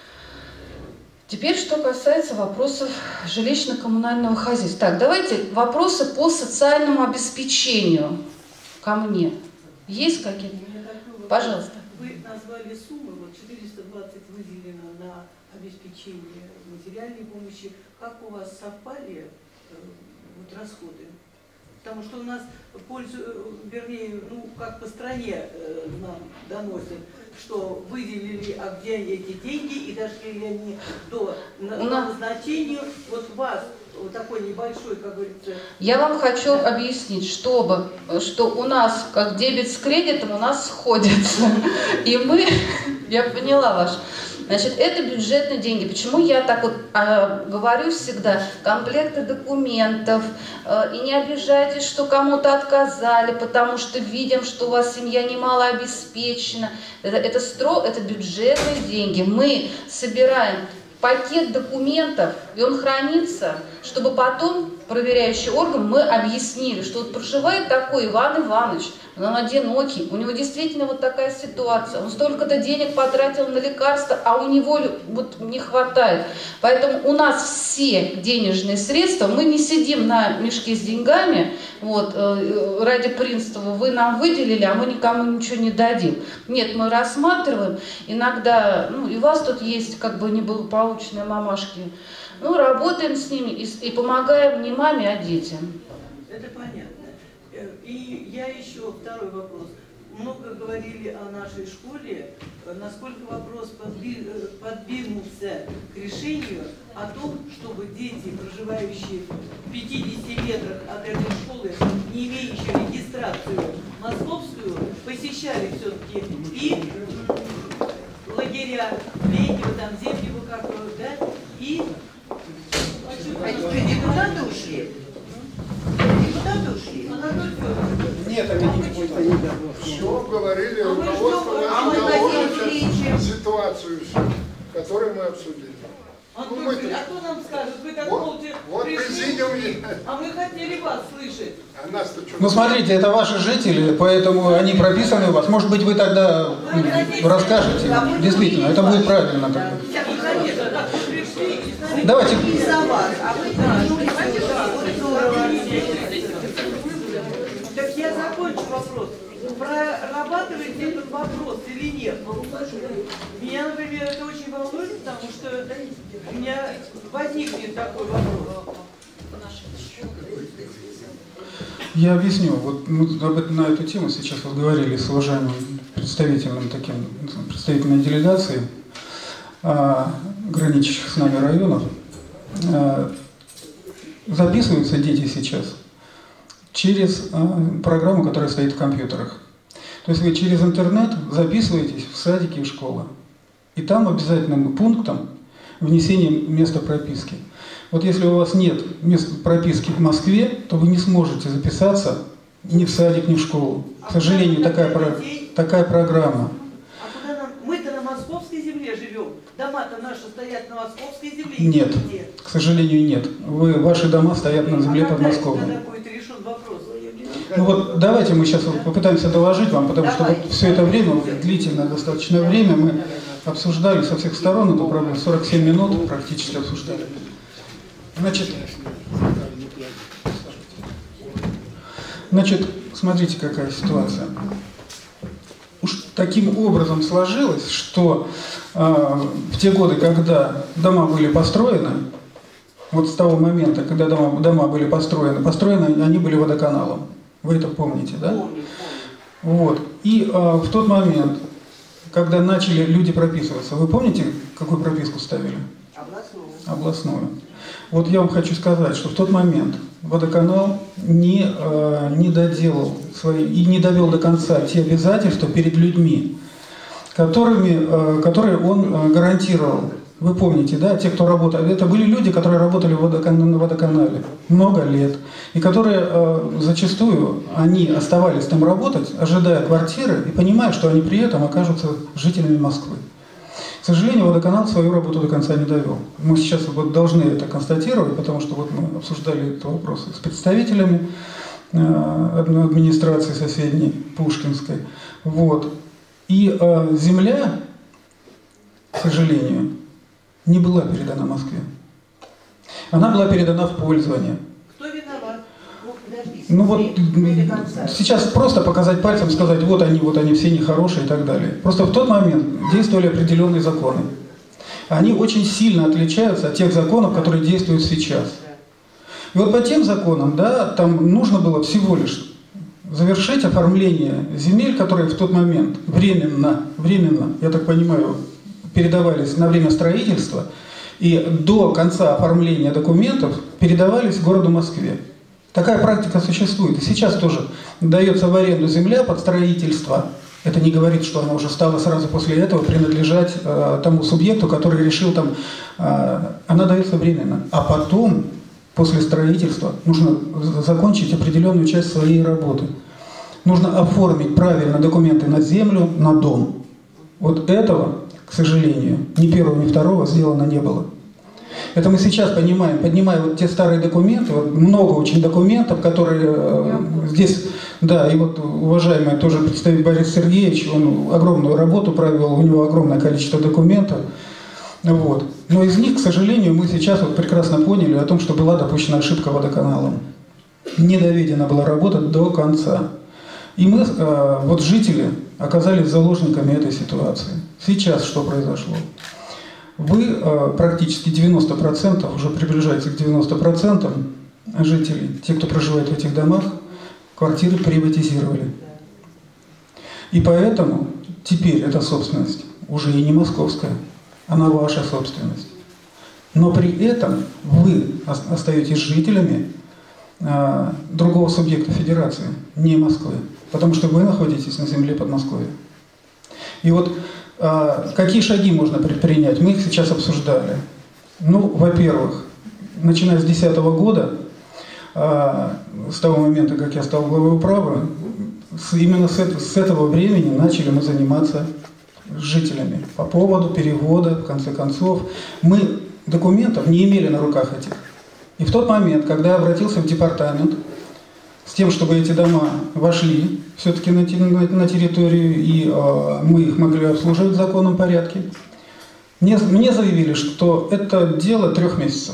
Теперь, что касается вопросов жилищно-коммунального хозяйства. Так, давайте вопросы по социальному обеспечению ко мне. Есть какие-то? Пожалуйста. Вы назвали суммы, вот четыреста двадцать выделено на обеспечение материальной помощи. Как у вас совпали вот, расходы? Потому что у нас пользу, вернее, ну, как по стране э, нам доносят, что выделили, а где эти деньги, и дошли ли они до назначения. Вот у вас вот такой небольшой, как говорится... Я вам хочу объяснить, чтобы, что у нас, как дебет с кредитом, у нас сходятся. И мы... Я поняла ваш... Значит, это бюджетные деньги. Почему я так вот э, говорю всегда? Комплекты документов. Э, и не обижайтесь, что кому-то отказали, потому что видим, что у вас семья немало обеспечена. Это, это, стро, это бюджетные деньги. Мы собираем пакет документов, и он хранится, чтобы потом проверяющий орган мы объяснили, что вот проживает такой Иван Иванович, он одинокий, у него действительно вот такая ситуация, он столько-то денег потратил на лекарства, а у него вот не хватает. Поэтому у нас все денежные средства, мы не сидим на мешке с деньгами, вот, ради принципа вы нам выделили, а мы никому ничего не дадим. Нет, мы рассматриваем, иногда, ну и у вас тут есть как бы неблагополучные мамашки, ну, работаем с ними и, и помогаем не маме, а детям. Это понятно. И я еще второй вопрос. много говорили о нашей школе, насколько вопрос подвинулся к решению о том, чтобы дети, проживающие в пятидесяти метрах от этой школы, не имеющие регистрацию московскую, посещали все-таки и лагеря летнего, там, зимнего, как да, и... Депутаты ушли? Депутаты ушли? Нет, они не будут. Все говорили, А мы руководство что? А мы наше хотели говорит встречи. ситуацию, всю, которую мы обсудили. А, Ну, кто, мы- а кто нам скажет? Вы так Вот, молча вот пришли, президиум, а мы хотели вас слышать. а нас-то что? Ну смотрите, это ваши жители, поэтому они прописаны у вас. Может быть, вы тогда м, расскажете. Действительно, это будет правильно. Да. Ну, конечно, так вы пришли и знаете, Давайте. Не за вас, а вы вернулись. Здорово. так я закончу вопрос. Прорабатываете этот вопрос или нет? Меня, например, это очень волнует, потому что у меня возникнет такой вопрос. Я объясню. Вот мы об этом, на эту тему сейчас вот говорили с уважаемым представителем таким, представительной делегации, а, граничащих с нами районов. А, записываются дети сейчас через а, программу, которая стоит в компьютерах. То есть вы через интернет записываетесь в садики и школы. И там обязательным пунктом внесение места прописки. Вот если у вас нет места прописки в Москве, то вы не сможете записаться ни в садик, ни в школу. К сожалению, такая, про- такая программа. А куда нам? Мы-то на московской земле живем. Дома-то наши стоят на московской земле. Нет, Где? к сожалению, нет. Вы, ваши дома стоят на земле а когда подмосковной. когда будет решен вопрос? Ну вот давайте мы сейчас вот попытаемся доложить вам, потому что вот все это время, вот длительное достаточно время, мы обсуждали со всех сторон эту проблему, сорок семь минут практически обсуждали. Значит, значит, смотрите, какая ситуация. Уж таким образом сложилось, что э, в те годы, когда дома были построены, вот с того момента, когда дома, дома были построены, построены они были водоканалом. Вы это помните, да? Вот. И э, в тот момент, когда начали люди прописываться, вы помните, какую прописку ставили? Областную. Областную. Вот я вам хочу сказать, что в тот момент водоканал не, э, не доделал свои, и не довел до конца те обязательства перед людьми, которыми, э, которые он э, гарантировал. Вы помните, да, те, кто работали, это были люди, которые работали в водоканале, на водоканале много лет, и которые э, зачастую, они оставались там работать, ожидая квартиры, и понимая, что они при этом окажутся жителями Москвы. К сожалению, водоканал свою работу до конца не довел. Мы сейчас вот должны это констатировать, потому что вот мы обсуждали этот вопрос с представителями э, администрации соседней, Пушкинской. Вот. И э, земля, к сожалению, не была передана Москве. Она была передана в пользование. Кто виноват? Ну, подождите. Ну вот Мы до конца. сейчас просто показать пальцем, сказать, вот они, вот они все нехорошие и так далее. Просто в тот момент действовали определенные законы. Они очень сильно отличаются от тех законов, которые действуют сейчас. И вот по тем законам, да, там нужно было всего лишь завершить оформление земель, которые в тот момент временно, временно, я так понимаю, передавались на время строительства и до конца оформления документов передавались городу Москве. Такая практика существует. И сейчас тоже дается в аренду земля под строительство. Это не говорит, что она уже стала сразу после этого принадлежать э, тому субъекту, который решил там, э, она дается временно. А потом, после строительства, нужно закончить определенную часть своей работы. Нужно оформить правильно документы на землю, на дом. Вот этого, к сожалению, ни первого, ни второго сделано не было. Это мы сейчас понимаем, поднимая вот те старые документы, вот много очень документов, которые э, здесь, да, и вот уважаемый тоже представитель Борис Сергеевич, он огромную работу провел, у него огромное количество документов, вот. Но из них, к сожалению, мы сейчас вот прекрасно поняли о том, что была допущена ошибка водоканалом. Не доведена была работа до конца. И мы, э, вот жители, оказались заложниками этой ситуации. Сейчас что произошло? Вы э, практически девяносто процентов, уже приближаетесь к девяноста процентам жителей, те, кто проживает в этих домах, квартиры приватизировали. И поэтому теперь эта собственность уже и не московская, она ваша собственность. Но при этом вы остаетесь жителями э, другого субъекта федерации, не Москвы, потому что вы находитесь на земле Подмосковья. И вот э, какие шаги можно предпринять? Мы их сейчас обсуждали. Ну, во-первых, начиная с две тысячи десятого года, э, с того момента, как я стал главой управы, с, именно с, это, с этого времени начали мы заниматься с жителями по поводу перевода, в конце концов. Мы документов не имели на руках этих. И в тот момент, когда я обратился в департамент с тем, чтобы эти дома вошли все-таки на, на территорию, и э, мы их могли обслуживать в законном порядке, мне, мне заявили, что это дело трех месяцев.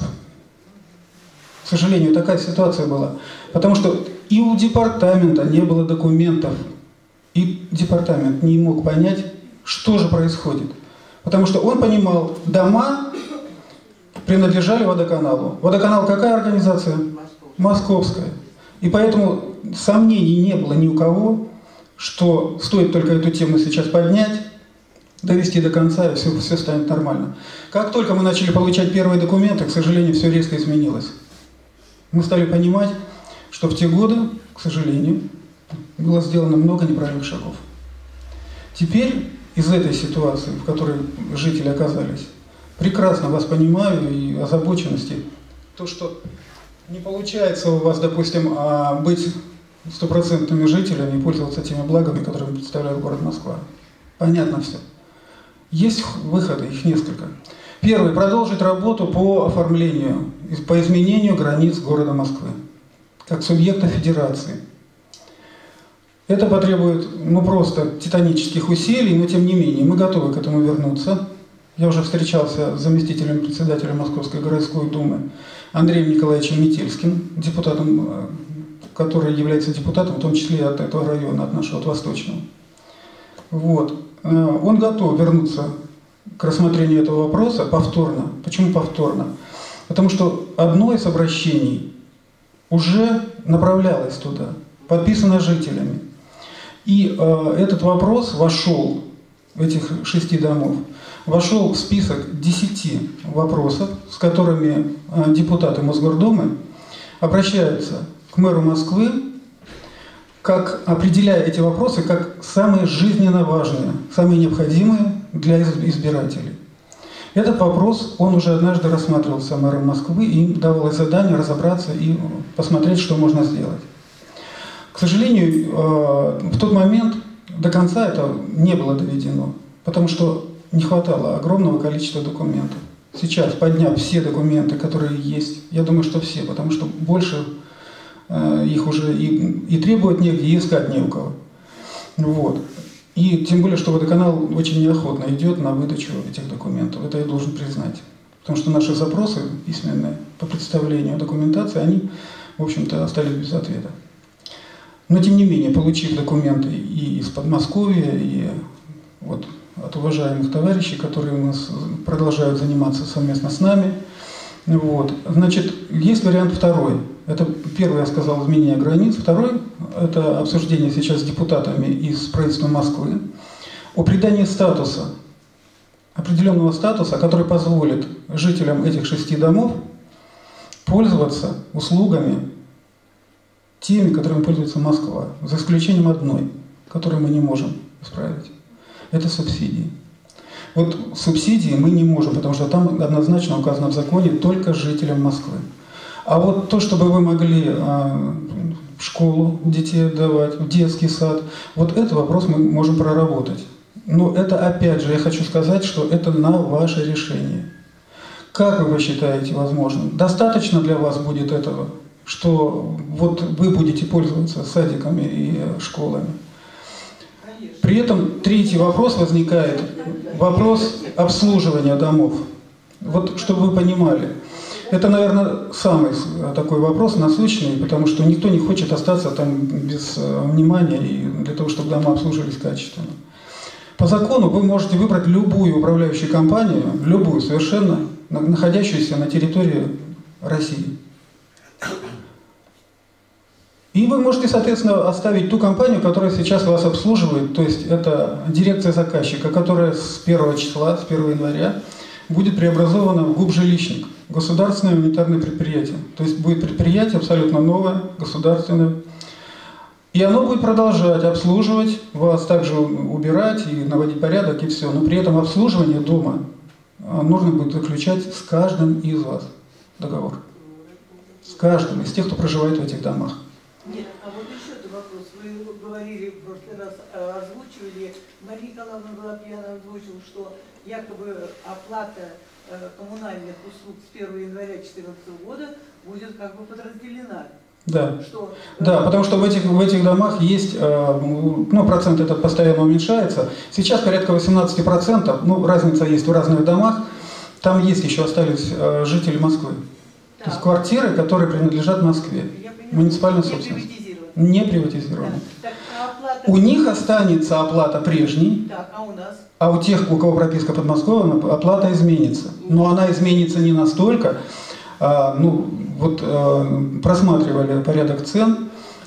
К сожалению, такая ситуация была. Потому что и у департамента не было документов, и департамент не мог понять, что же происходит. Потому что он понимал, дома принадлежали водоканалу. Водоканал какая организация? Московская. И поэтому сомнений не было ни у кого, что стоит только эту тему сейчас поднять, довести до конца, и все, все станет нормально. Как только мы начали получать первые документы, к сожалению, все резко изменилось. Мы стали понимать, что в те годы, к сожалению, было сделано много неправильных шагов. Теперь из этой ситуации, в которой жители оказались, прекрасно вас понимаю и озабоченности. То, что не получается у вас, допустим, быть стопроцентными жителями и пользоваться теми благами, которые представляет город Москва. Понятно все. Есть выходы, их несколько. Первый. Продолжить работу по оформлению, по изменению границ города Москвы, как субъекта федерации. Это потребует, ну, просто титанических усилий, но тем не менее мы готовы к этому вернуться. Я уже встречался с заместителем председателя Московской городской думы Андреем Николаевичем Метельским, депутатом, который является депутатом, в том числе и от этого района, от нашего, от Восточного. Вот. Он готов вернуться к рассмотрению этого вопроса повторно. Почему повторно? Потому что одно из обращений уже направлялось туда, подписано жителями. И э, этот вопрос вошел, этих шести домов, вошел в список десяти вопросов, с которыми э, депутаты Мосгордумы обращаются к мэру Москвы, как определяя эти вопросы как самые жизненно важные, самые необходимые для избирателей. Этот вопрос, он уже однажды рассматривался мэром Москвы, и им давалось задание разобраться и посмотреть, что можно сделать. К сожалению, в тот момент до конца это не было доведено, потому что не хватало огромного количества документов. Сейчас, подняв все документы, которые есть, я думаю, что все, потому что больше их уже и, и требовать негде, и искать не у кого. Вот. И тем более, что водоканал очень неохотно идет на выдачу этих документов. Это я должен признать. Потому что наши запросы письменные по представлению документации, они, в общем-то, остались без ответа. Но, тем не менее, получив документы и из Подмосковья, и вот от уважаемых товарищей, которые у нас продолжают заниматься совместно с нами, вот, значит, есть вариант второй. Это первый, я сказал, изменение границ. Второй – это обсуждение сейчас с депутатами из правительства Москвы о придании статуса, определенного статуса, который позволит жителям этих шести домов пользоваться услугами теми, которыми пользуется Москва, за исключением одной, которую мы не можем исправить. Это субсидии. Вот субсидии мы не можем, потому что там однозначно указано в законе только жителям Москвы. А вот то, чтобы вы могли а, в школу детей отдавать, в детский сад, вот этот вопрос мы можем проработать. Но это, опять же, я хочу сказать, что это на ваше решение. Как вы считаете возможным? Достаточно для вас будет этого, что вот вы будете пользоваться садиками и школами? При этом третий вопрос возникает, вопрос обслуживания домов. Вот чтобы вы понимали. Это, наверное, самый такой вопрос насущный, потому что никто не хочет остаться там без внимания и для того, чтобы дома обслуживались качественно. По закону вы можете выбрать любую управляющую компанию, любую совершенно, находящуюся на территории России. И вы можете, соответственно, оставить ту компанию, которая сейчас вас обслуживает, то есть это дирекция заказчика, которая с первого числа, с первого января будет преобразована в ГУП-жилищник, государственное унитарное предприятие. То есть будет предприятие абсолютно новое, государственное. И оно будет продолжать обслуживать вас, также убирать и наводить порядок и все. Но при этом обслуживание дома нужно будет заключать с каждым из вас договор. С каждым из тех, кто проживает в этих домах. Нет, а вот еще один вопрос. Вы говорили, в прошлый раз озвучивали, Мария Николаевна была пьяна, озвучила, что якобы оплата э, коммунальных услуг с первого января две тысячи четырнадцатого года будет как бы подразделена. Да. Что, да, потому что в этих, в этих домах есть, э, ну, процент этот постоянно уменьшается. Сейчас порядка восемнадцать процентов, ну, разница есть в разных домах. Там есть еще остались э, жители Москвы. Да. То есть квартиры, которые принадлежат Москве. Муниципальная собственность. Не приватизированы. Да. А оплата... У них останется оплата прежней, так, а у нас? А у тех, у кого прописка Подмосковья, оплата изменится. Но она изменится не настолько. А, ну, вот а, просматривали порядок цен,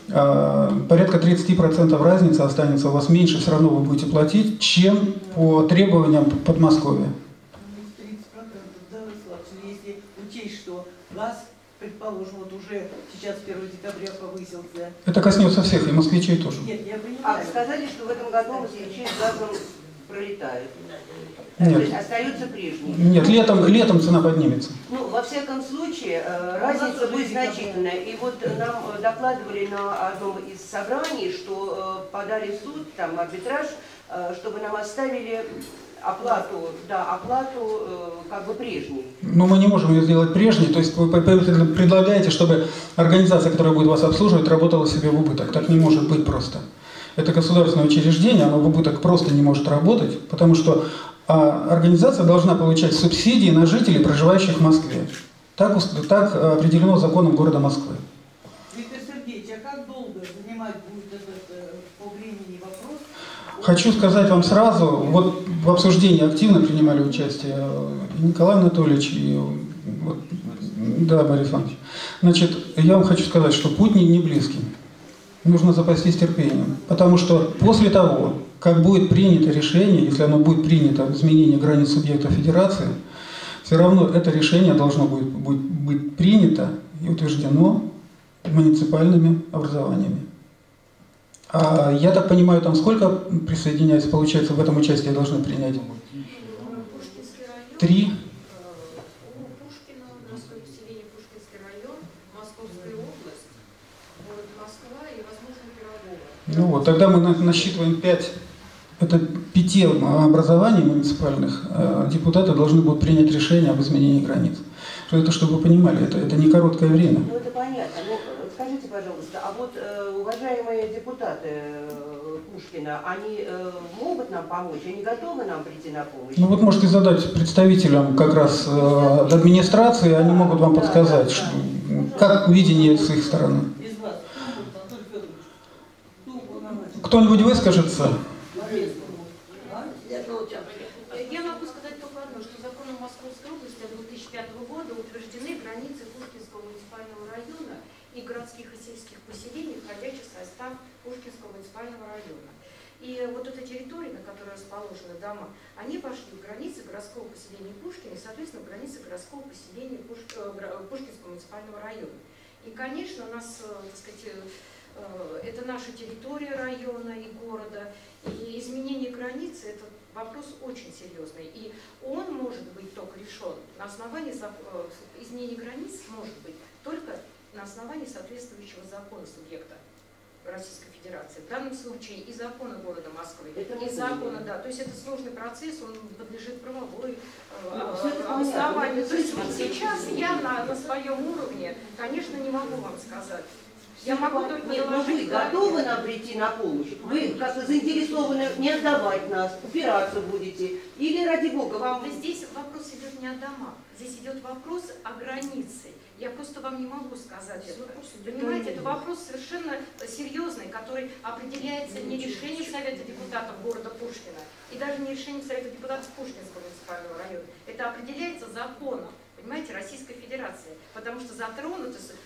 а, порядка тридцать процентов разницы останется у вас меньше, все равно вы будете платить, чем по требованиям Подмосковья. тридцать процентов, да, если учесть, что газ, предположим, вот уже сейчас первого декабря повысился. Это коснется всех, и москвичей тоже. Нет, я понимаю. А, сказали, что в этом году москвичи с газом пролетают. Нет. То есть остаются прежние. Нет, летом, летом цена поднимется. Ну, во всяком случае, разница будет значительная. И вот нам докладывали на одном из собраний, что подали в суд, там, арбитраж, чтобы нам оставили оплату, да, оплату как бы прежней. Но мы не можем ее сделать прежней, то есть вы предлагаете, чтобы организация, которая будет вас обслуживать, работала себе в убыток. Так не может быть просто. Это государственное учреждение, оно в убыток просто не может работать, потому что а, организация должна получать субсидии на жителей, проживающих в Москве. Так, так определено законом города Москвы. Виктор Сергеевич, а как долго занимать будет этот по времени вопрос? Хочу сказать вам сразу, вот в обсуждении активно принимали участие Николай Анатольевич и вот, да, Борис Иванович. Значит, я вам хочу сказать, что путь не, не близкий. Нужно запастись терпением. Потому что после того, как будет принято решение, если оно будет принято об изменении границ субъекта федерации, все равно это решение должно будет, будет быть принято и утверждено муниципальными образованиями. А я так понимаю, там сколько присоединяется, получается, в этом участие должны принять? Три. Ну вот, тогда мы насчитываем пять, это пяти образований муниципальных, депутаты должны будут принять решение об изменении границ. Что это, чтобы вы понимали, это, это не короткое время. Ну это понятно. Ну, скажите, пожалуйста, а вот э, уважаемые депутаты э, Пушкина, они э, могут нам помочь? Они готовы нам прийти на помощь? Ну вот можете задать представителям как раз э, администрации, они могут вам подсказать, что, как видение с их стороны. Кто-нибудь выскажется? Я могу сказать только одно, что законом Московской области от две тысячи пятого года утверждены границы Пушкинского муниципального района и городских и сельских поселений, входящих в состав Пушкинского муниципального района. И вот эта территория, на которой расположены дома, они вошли в границы городского поселения Пушкина и, соответственно, в границы городского поселения Пуш... Пушкинского муниципального района. И, конечно, нас, так сказать, это наша территория района и города, и изменение границы – это вопрос очень серьезный. И он может быть только решен на основании изменения границ, может быть только на основании соответствующего закона субъекта Российской Федерации. В данном случае и закона города Москвы, это и закона, да. То есть это сложный процесс, он подлежит правовой э, обоснованию. То есть вот сейчас я на, на своем уровне, конечно, не могу вам сказать. Я могу только Нет, но вы готовы нам прийти на помощь? Вы как-то заинтересованы не отдавать нас, упираться будете? Или, ради бога, вам... Да здесь вопрос идет не о домах, здесь идет вопрос о границе. Я просто вам не могу сказать это. Понимаете, это вопрос совершенно серьезный, который определяется не решением Совета депутатов города Пушкина и даже не решением Совета депутатов Пушкинского муниципального района. Это определяется законом, понимаете, Российской Федерации, потому что затронуты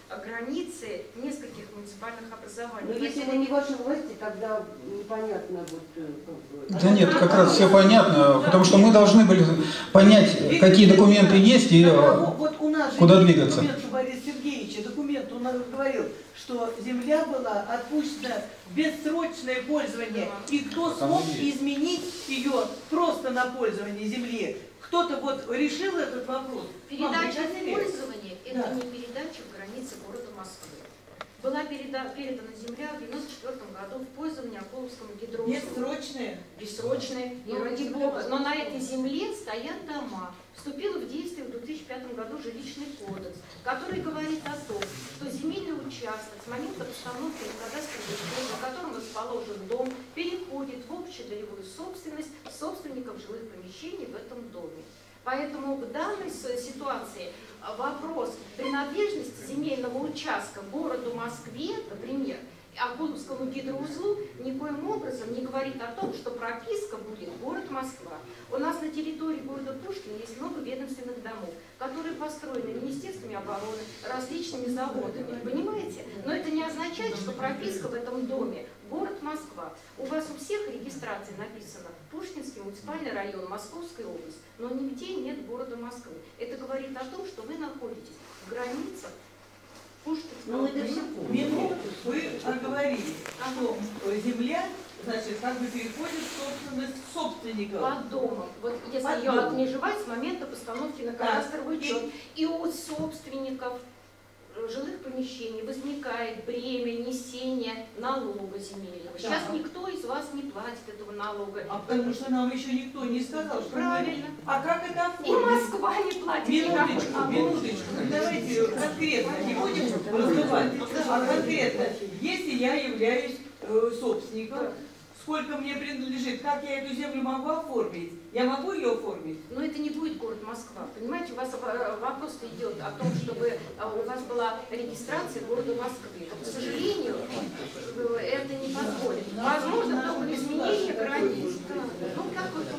границы нескольких муниципальных образований. Но если это не ваши власти, тогда непонятно вот... Как бы... Да нет, как раз все понятно, потому что мы должны были понять, какие документы есть и вот у нас куда двигаться. Документ у Бориса Сергеевича, документ, он говорил, что земля была отпущена в бессрочное пользование, и кто смог изменить ее просто на пользование земли? Кто-то вот решил этот вопрос? Передача в пользование – это да. не передача в границы города Москвы. Была переда передана земля в девяносто четвёртом году в пользование Акуловскому гидроузлу. Бессрочная? Бессрочная, и ради бога. Но на этой земле стоят дома. Вступил в действие в две тысячи пятом году жилищный кодекс, который говорит о том, что земельный участок с момента постановки на кадастровый учет, на котором расположен дом, переходит в общедолевую собственность собственников жилых помещений в этом доме. Поэтому в данной ситуации вопрос принадлежности земельного участка городу Москве, например, Акуловскому гидроузлу, никоим образом не говорит о том, что прописка будет город Москва. У нас на территории города Пушкина есть много ведомственных домов, которые построены Министерствами обороны, различными заводами, понимаете? Но это не означает, что прописка в этом доме город Москва. У вас у всех регистрации написано Пушкинский муниципальный район, Московская область, но нигде нет города Москвы. Это говорит о том, что вы находитесь в границах Ну, это все минуту. Вы оговорили, что земля, значит, как бы переходит в собственность собственников. Под домом. Вот если Под ее домом. отмежевать с момента постановки на кадастровый учет, и у собственников жилых помещений возникает бремя несения налога земельного. Сейчас Да. никто из вас не платит этого налога. А потому что нам еще никто не сказал, что правильно. Мы... А как это И оформить? Москва не платит. Минуточку, никакой. минуточку. Давайте конкретно, не будем раздувать, а конкретно. Если я являюсь э, собственником, сколько мне принадлежит, как я эту землю могу оформить? Я могу ее оформить? Но это не будет город Москва. Понимаете, у вас вопрос идет о том, чтобы у вас была регистрация города Москвы. К сожалению, это не позволит. Возможно, только изменение границ. Ну, как вы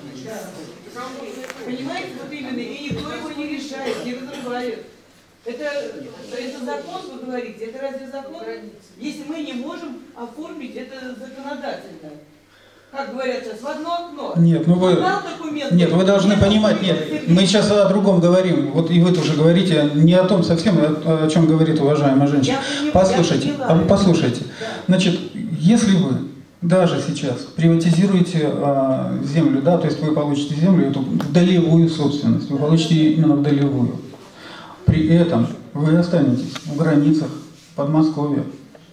Понимаете, вот именно, и никто его не решает, не разрывает. Это, это закон, вы говорите, это разве закон? Если мы не можем оформить это законодательно. Как говорят сейчас, в одно окно. Нет, ну вы, документ, нет, вы должны понимать, нет, мы сейчас о другом говорим, вот и вы тоже говорите не о том совсем, о, о чем говорит уважаемая женщина. Послушайте, послушайте, значит, если вы даже сейчас приватизируете а, землю, да, то есть вы получите землю, эту в долевую собственность, вы получите именно в долевую. При этом вы останетесь в границах Подмосковья.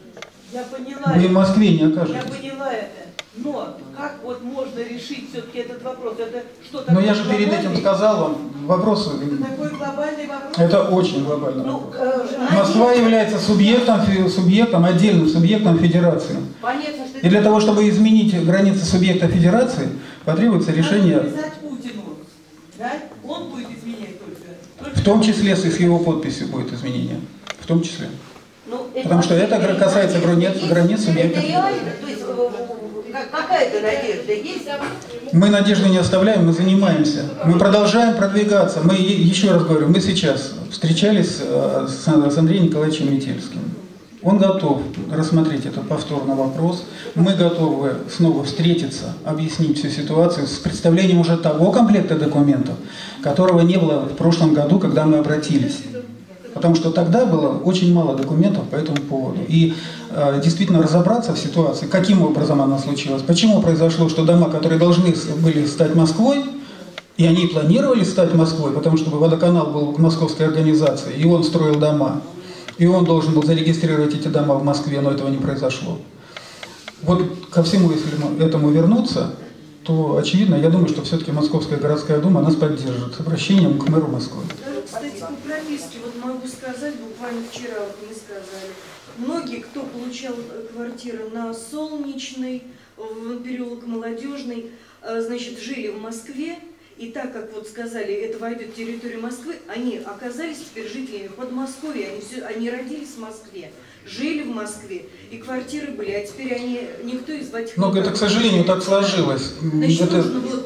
Я поняла. Вы в Москве не окажетесь. Я поняла это. Но как вот можно решить все-таки этот вопрос? Это что такое? Но я же перед этим сказал вам, вопросы... Это такой глобальный вопрос? Это очень глобальный ну, вопрос. Э, Москва является субъектом, субъектом, отдельным субъектом федерации. Понятно, что И для того, чтобы изменить границы субъекта федерации, потребуется решение... Надо написать Путину, да? Он будет изменять только. только. В том числе, с его подписью будет изменение. В том числе. Ну, Потому что это касается границ, границ субъекта. Это реально? То есть какая-то надежда есть? Мы надежды не оставляем, мы занимаемся. Мы продолжаем продвигаться. Мы, еще раз говорю, мы сейчас встречались с Андреем Николаевичем Метельским. Он готов рассмотреть этот повторный вопрос. Мы готовы снова встретиться, объяснить всю ситуацию с представлением уже того комплекта документов, которого не было в прошлом году, когда мы обратились. Потому что тогда было очень мало документов по этому поводу. И э, действительно разобраться в ситуации, каким образом она случилась, почему произошло, что дома, которые должны были стать Москвой, и они планировали стать Москвой, потому что водоканал был московской организацией, и он строил дома, и он должен был зарегистрировать эти дома в Москве, но этого не произошло. Вот ко всему, если этому вернуться, то очевидно, я думаю, что все-таки Московская городская дума нас поддержит с обращением к мэру Москвы. Кстати, по прописке, вот могу сказать, буквально вчера вот мне сказали, многие, кто получал квартиры на Солнечной, в переулок Молодежный, значит, жили в Москве, и так как вот сказали, это войдет в территорию Москвы, они оказались теперь жителями Подмосковья, они, все, они родились в Москве, жили в Москве, и квартиры были, а теперь они, никто из этих... Но это, к сожалению, так сложилось. Значит, это... нужно было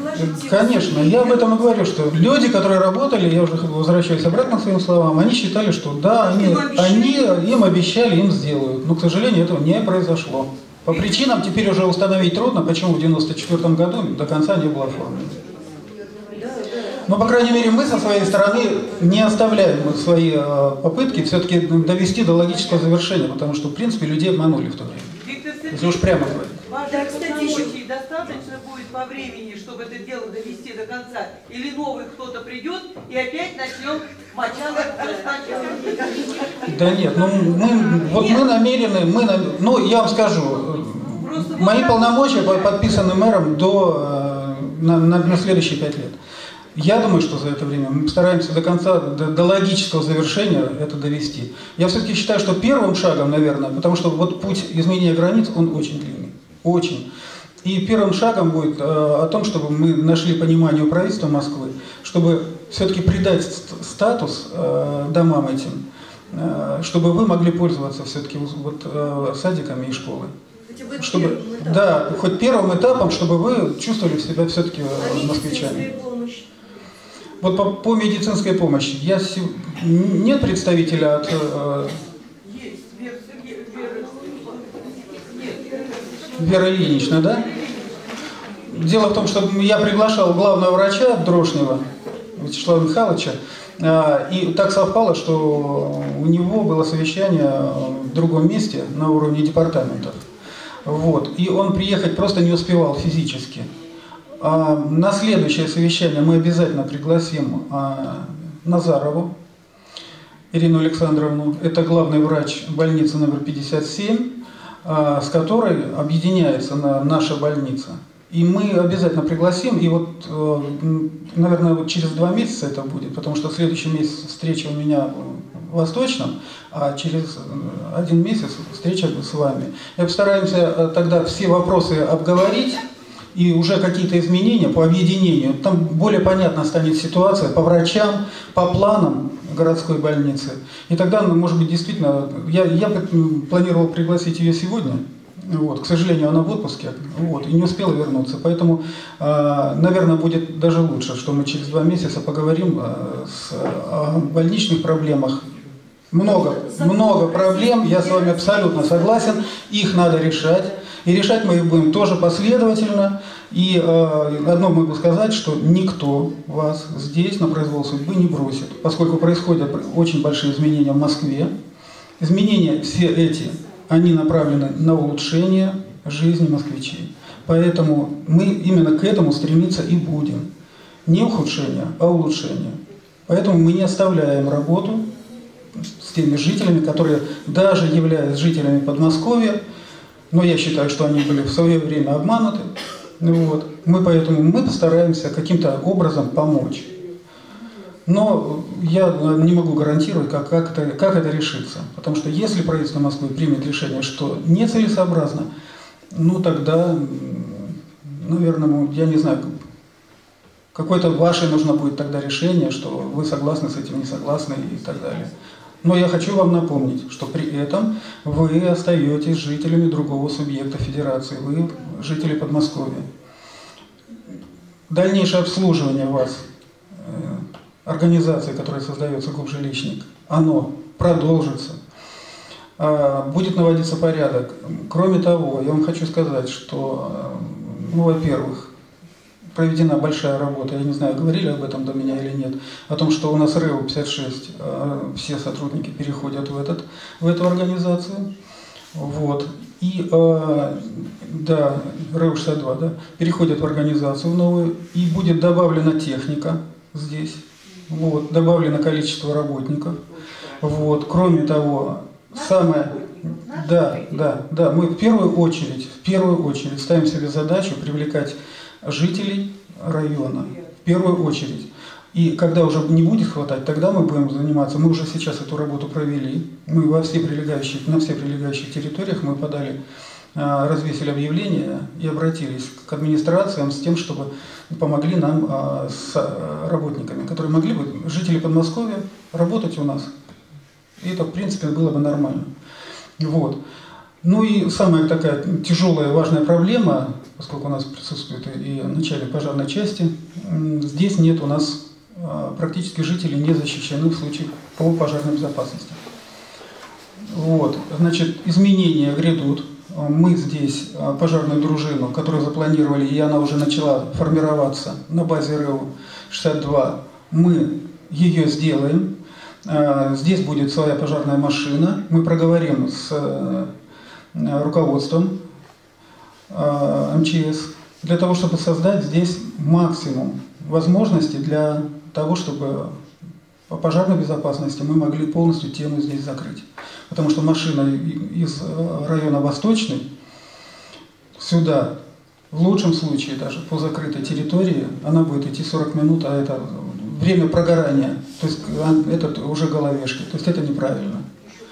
Конечно, я об этом и говорю, что люди, которые работали, я уже возвращаюсь обратно к своим словам, они считали, что да, они, они им обещали, им сделают. Но, к сожалению, этого не произошло. По причинам теперь уже установить трудно, почему в девяносто четвёртом году до конца не было оформлено. Но, по крайней мере, мы со своей стороны не оставляем свои попытки все-таки довести до логического завершения, потому что, в принципе, людей обманули в то время. Если уж прямо говорить. Да, кстати, еще достаточно будет по времени, чтобы это дело довести до конца, или новый кто-то придет и опять начнем мочалок сначала. Да нет, ну мы, вот нет. мы намерены, мы, ну я вам скажу, просто мои полномочия подписаны мэром до, на, на, на следующие пять лет. Я думаю, что за это время мы постараемся до конца, до, до логического завершения это довести. Я все-таки считаю, что первым шагом, наверное, потому что вот путь изменения границ, он очень длинный, очень. И первым шагом будет э, о том, чтобы мы нашли понимание у правительства Москвы, чтобы все-таки придать статус э, домам этим, э, чтобы вы могли пользоваться все-таки вот, э, садиками и школой. Чтобы, да, хоть первым этапом, чтобы вы чувствовали себя все-таки э, москвичами. Вот по, по медицинской помощи. Я, нет представителя от... Э, Вера Ильинична, да? Дело в том, что я приглашал главного врача Дрошнева, Вячеслава Михайловича, и так совпало, что у него было совещание в другом месте на уровне департаментов. Вот. И он приехать просто не успевал физически. А на следующее совещание мы обязательно пригласим Назарову Ирину Александровну. Это главный врач больницы номер пятьдесят семь. С которой объединяется наша больница. И мы обязательно пригласим, и вот, наверное, вот через два месяца это будет, потому что следующий месяц встреча у меня в Восточном, а через один месяц встреча с вами. И постараемся тогда все вопросы обговорить, и уже какие-то изменения по объединению. Там более понятно станет ситуация по врачам, по планам городской больницы. И тогда, может быть, действительно, я, я планировал пригласить ее сегодня, вот, к сожалению, она в отпуске, вот, и не успела вернуться. Поэтому, э, наверное, будет даже лучше, что мы через два месяца поговорим э, с, о больничных проблемах. Много, много проблем, я с вами абсолютно согласен, их надо решать. И решать мы их будем тоже последовательно. И э, одно могу сказать, что никто вас здесь на произвол судьбы не бросит, поскольку происходят очень большие изменения в Москве. Изменения все эти, они направлены на улучшение жизни москвичей. Поэтому мы именно к этому стремиться и будем. Не ухудшение, а улучшение. Поэтому мы не оставляем работу с теми жителями, которые даже являясь жителями Подмосковья, но я считаю, что они были в свое время обмануты. Вот. Мы поэтому мы постараемся каким-то образом помочь. Но я не могу гарантировать, как, как, это, как это решится. Потому что если правительство Москвы примет решение, что нецелесообразно, ну тогда, наверное, я не знаю, какое-то ваше нужно будет тогда решение, что вы согласны с этим, не согласны и так далее. Но я хочу вам напомнить, что при этом вы остаетесь жителями другого субъекта федерации, вы жители Подмосковья. Дальнейшее обслуживание вас, организации, которая создается Губжилищник, оно продолжится, будет наводиться порядок. Кроме того, я вам хочу сказать, что, ну, во-первых, проведена большая работа, я не знаю, говорили об этом до меня или нет, о том, что у нас РЭУ пятьдесят шесть, все сотрудники переходят в, этот, в эту организацию. Вот. И, да, РЭУ шестьдесят два, да, переходят в организацию в новую, и будет добавлена техника здесь, вот, добавлено количество работников. Вот. Кроме того, самое... Да, да, да, мы в первую очередь, в первую очередь ставим себе задачу привлекать жителей района, в первую очередь. И когда уже не будет хватать, тогда мы будем заниматься, мы уже сейчас эту работу провели, мы во все прилегающие, на все прилегающих территориях мы подали, развесили объявления и обратились к администрациям с тем, чтобы помогли нам с работниками, которые могли бы, жители Подмосковья, работать у нас. И это, в принципе, было бы нормально. Вот. Ну и самая такая тяжелая, важная проблема поскольку у нас присутствует и начальник пожарной части, здесь нет у нас практически жители не защищены в случае по пожарной безопасности. Вот, значит, изменения грядут. Мы здесь пожарную дружину, которую запланировали, и она уже начала формироваться на базе РЭУ шестьдесят два, мы ее сделаем. Здесь будет своя пожарная машина. Мы проговорим с руководством эм че эс для того, чтобы создать здесь максимум возможностей для того, чтобы по пожарной безопасности мы могли полностью тему здесь закрыть. Потому что машина из района Восточный сюда, в лучшем случае даже по закрытой территории, она будет идти сорок минут, а это время прогорания. То есть это уже головешки. То есть это неправильно.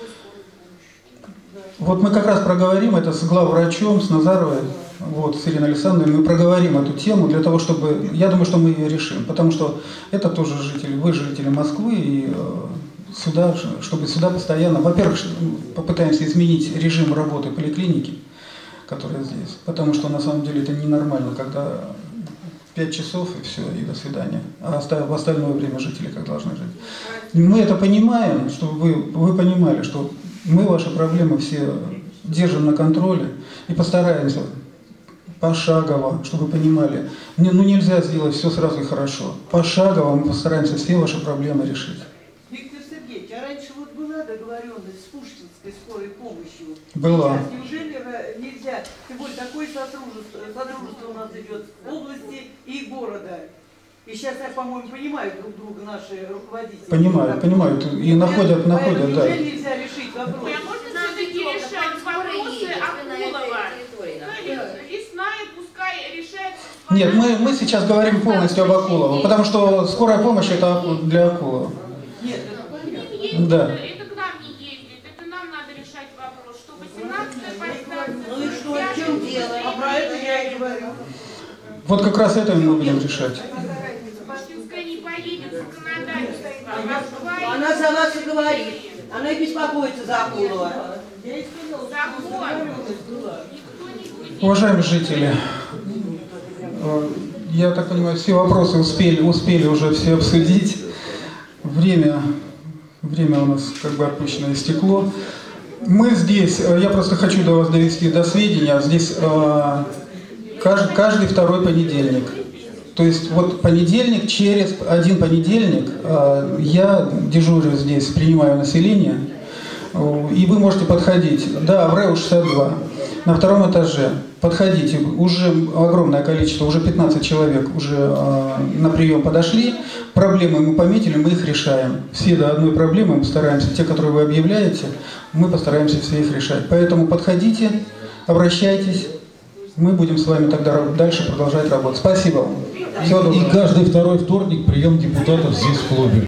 Вот мы как раз проговорим это с главврачом, с Назаровой, вот, с Ириной Александровной, мы проговорим эту тему для того, чтобы, я думаю, что мы ее решим, потому что это тоже жители, вы жители Москвы, и сюда, чтобы сюда постоянно, во-первых, попытаемся изменить режим работы поликлиники, которая здесь, потому что на самом деле это ненормально, когда пять часов и все, и до свидания, а в остальное время жители как должны жить. Мы это понимаем, чтобы вы, вы понимали, что мы ваши проблемы все держим на контроле и постараемся пошагово, чтобы вы понимали. Не, ну нельзя сделать все сразу и хорошо. Пошагово мы постараемся все ваши проблемы решить. Виктор Сергеевич, а раньше вот была договоренность с Пушкинской скорой помощью? Была. Сейчас неужели нельзя, тем более такое сотрудничество, сотрудничество у нас идет в области и города. И сейчас, я, по-моему, понимают друг друга наши руководители. Понимают, понимают. И находят, находят, да. Неужели нельзя решить вопрос? А можно все-таки решать вопросы Акулова? Лесная пускай решает... Нет, мы, мы сейчас говорим полностью об Акулове, потому что скорая помощь это для Акулова. Нет, это понятно. Да. Это к нам не ездит, это нам надо решать вопрос, что восемнадцатая подстанция... Ну и что, в чем дело? А про это я и говорю. Вот как раз это мы будем решать. Пушкинская не поедет законодательство. Она за вас и говорит. Она и беспокоится за Акулова. Закон. Уважаемые жители, я так понимаю, все вопросы успели, успели уже все обсудить. Время, время у нас как бы отпущено истекло. Мы здесь, я просто хочу до вас довести до сведения, здесь каждый, каждый второй понедельник. То есть вот понедельник, через один понедельник я дежурю здесь, принимаю население, и вы можете подходить. Да, в РЭУ шестьдесят два, на втором этаже. Подходите, уже огромное количество, уже пятнадцать человек уже э, на прием подошли, проблемы мы пометили, мы их решаем. Все до одной проблемы мы постараемся, те, которые вы объявляете, мы постараемся все их решать. Поэтому подходите, обращайтесь, мы будем с вами тогда дальше продолжать работать. Спасибо вам. Всего доброго. И каждый второй вторник прием депутатов здесь в клубе.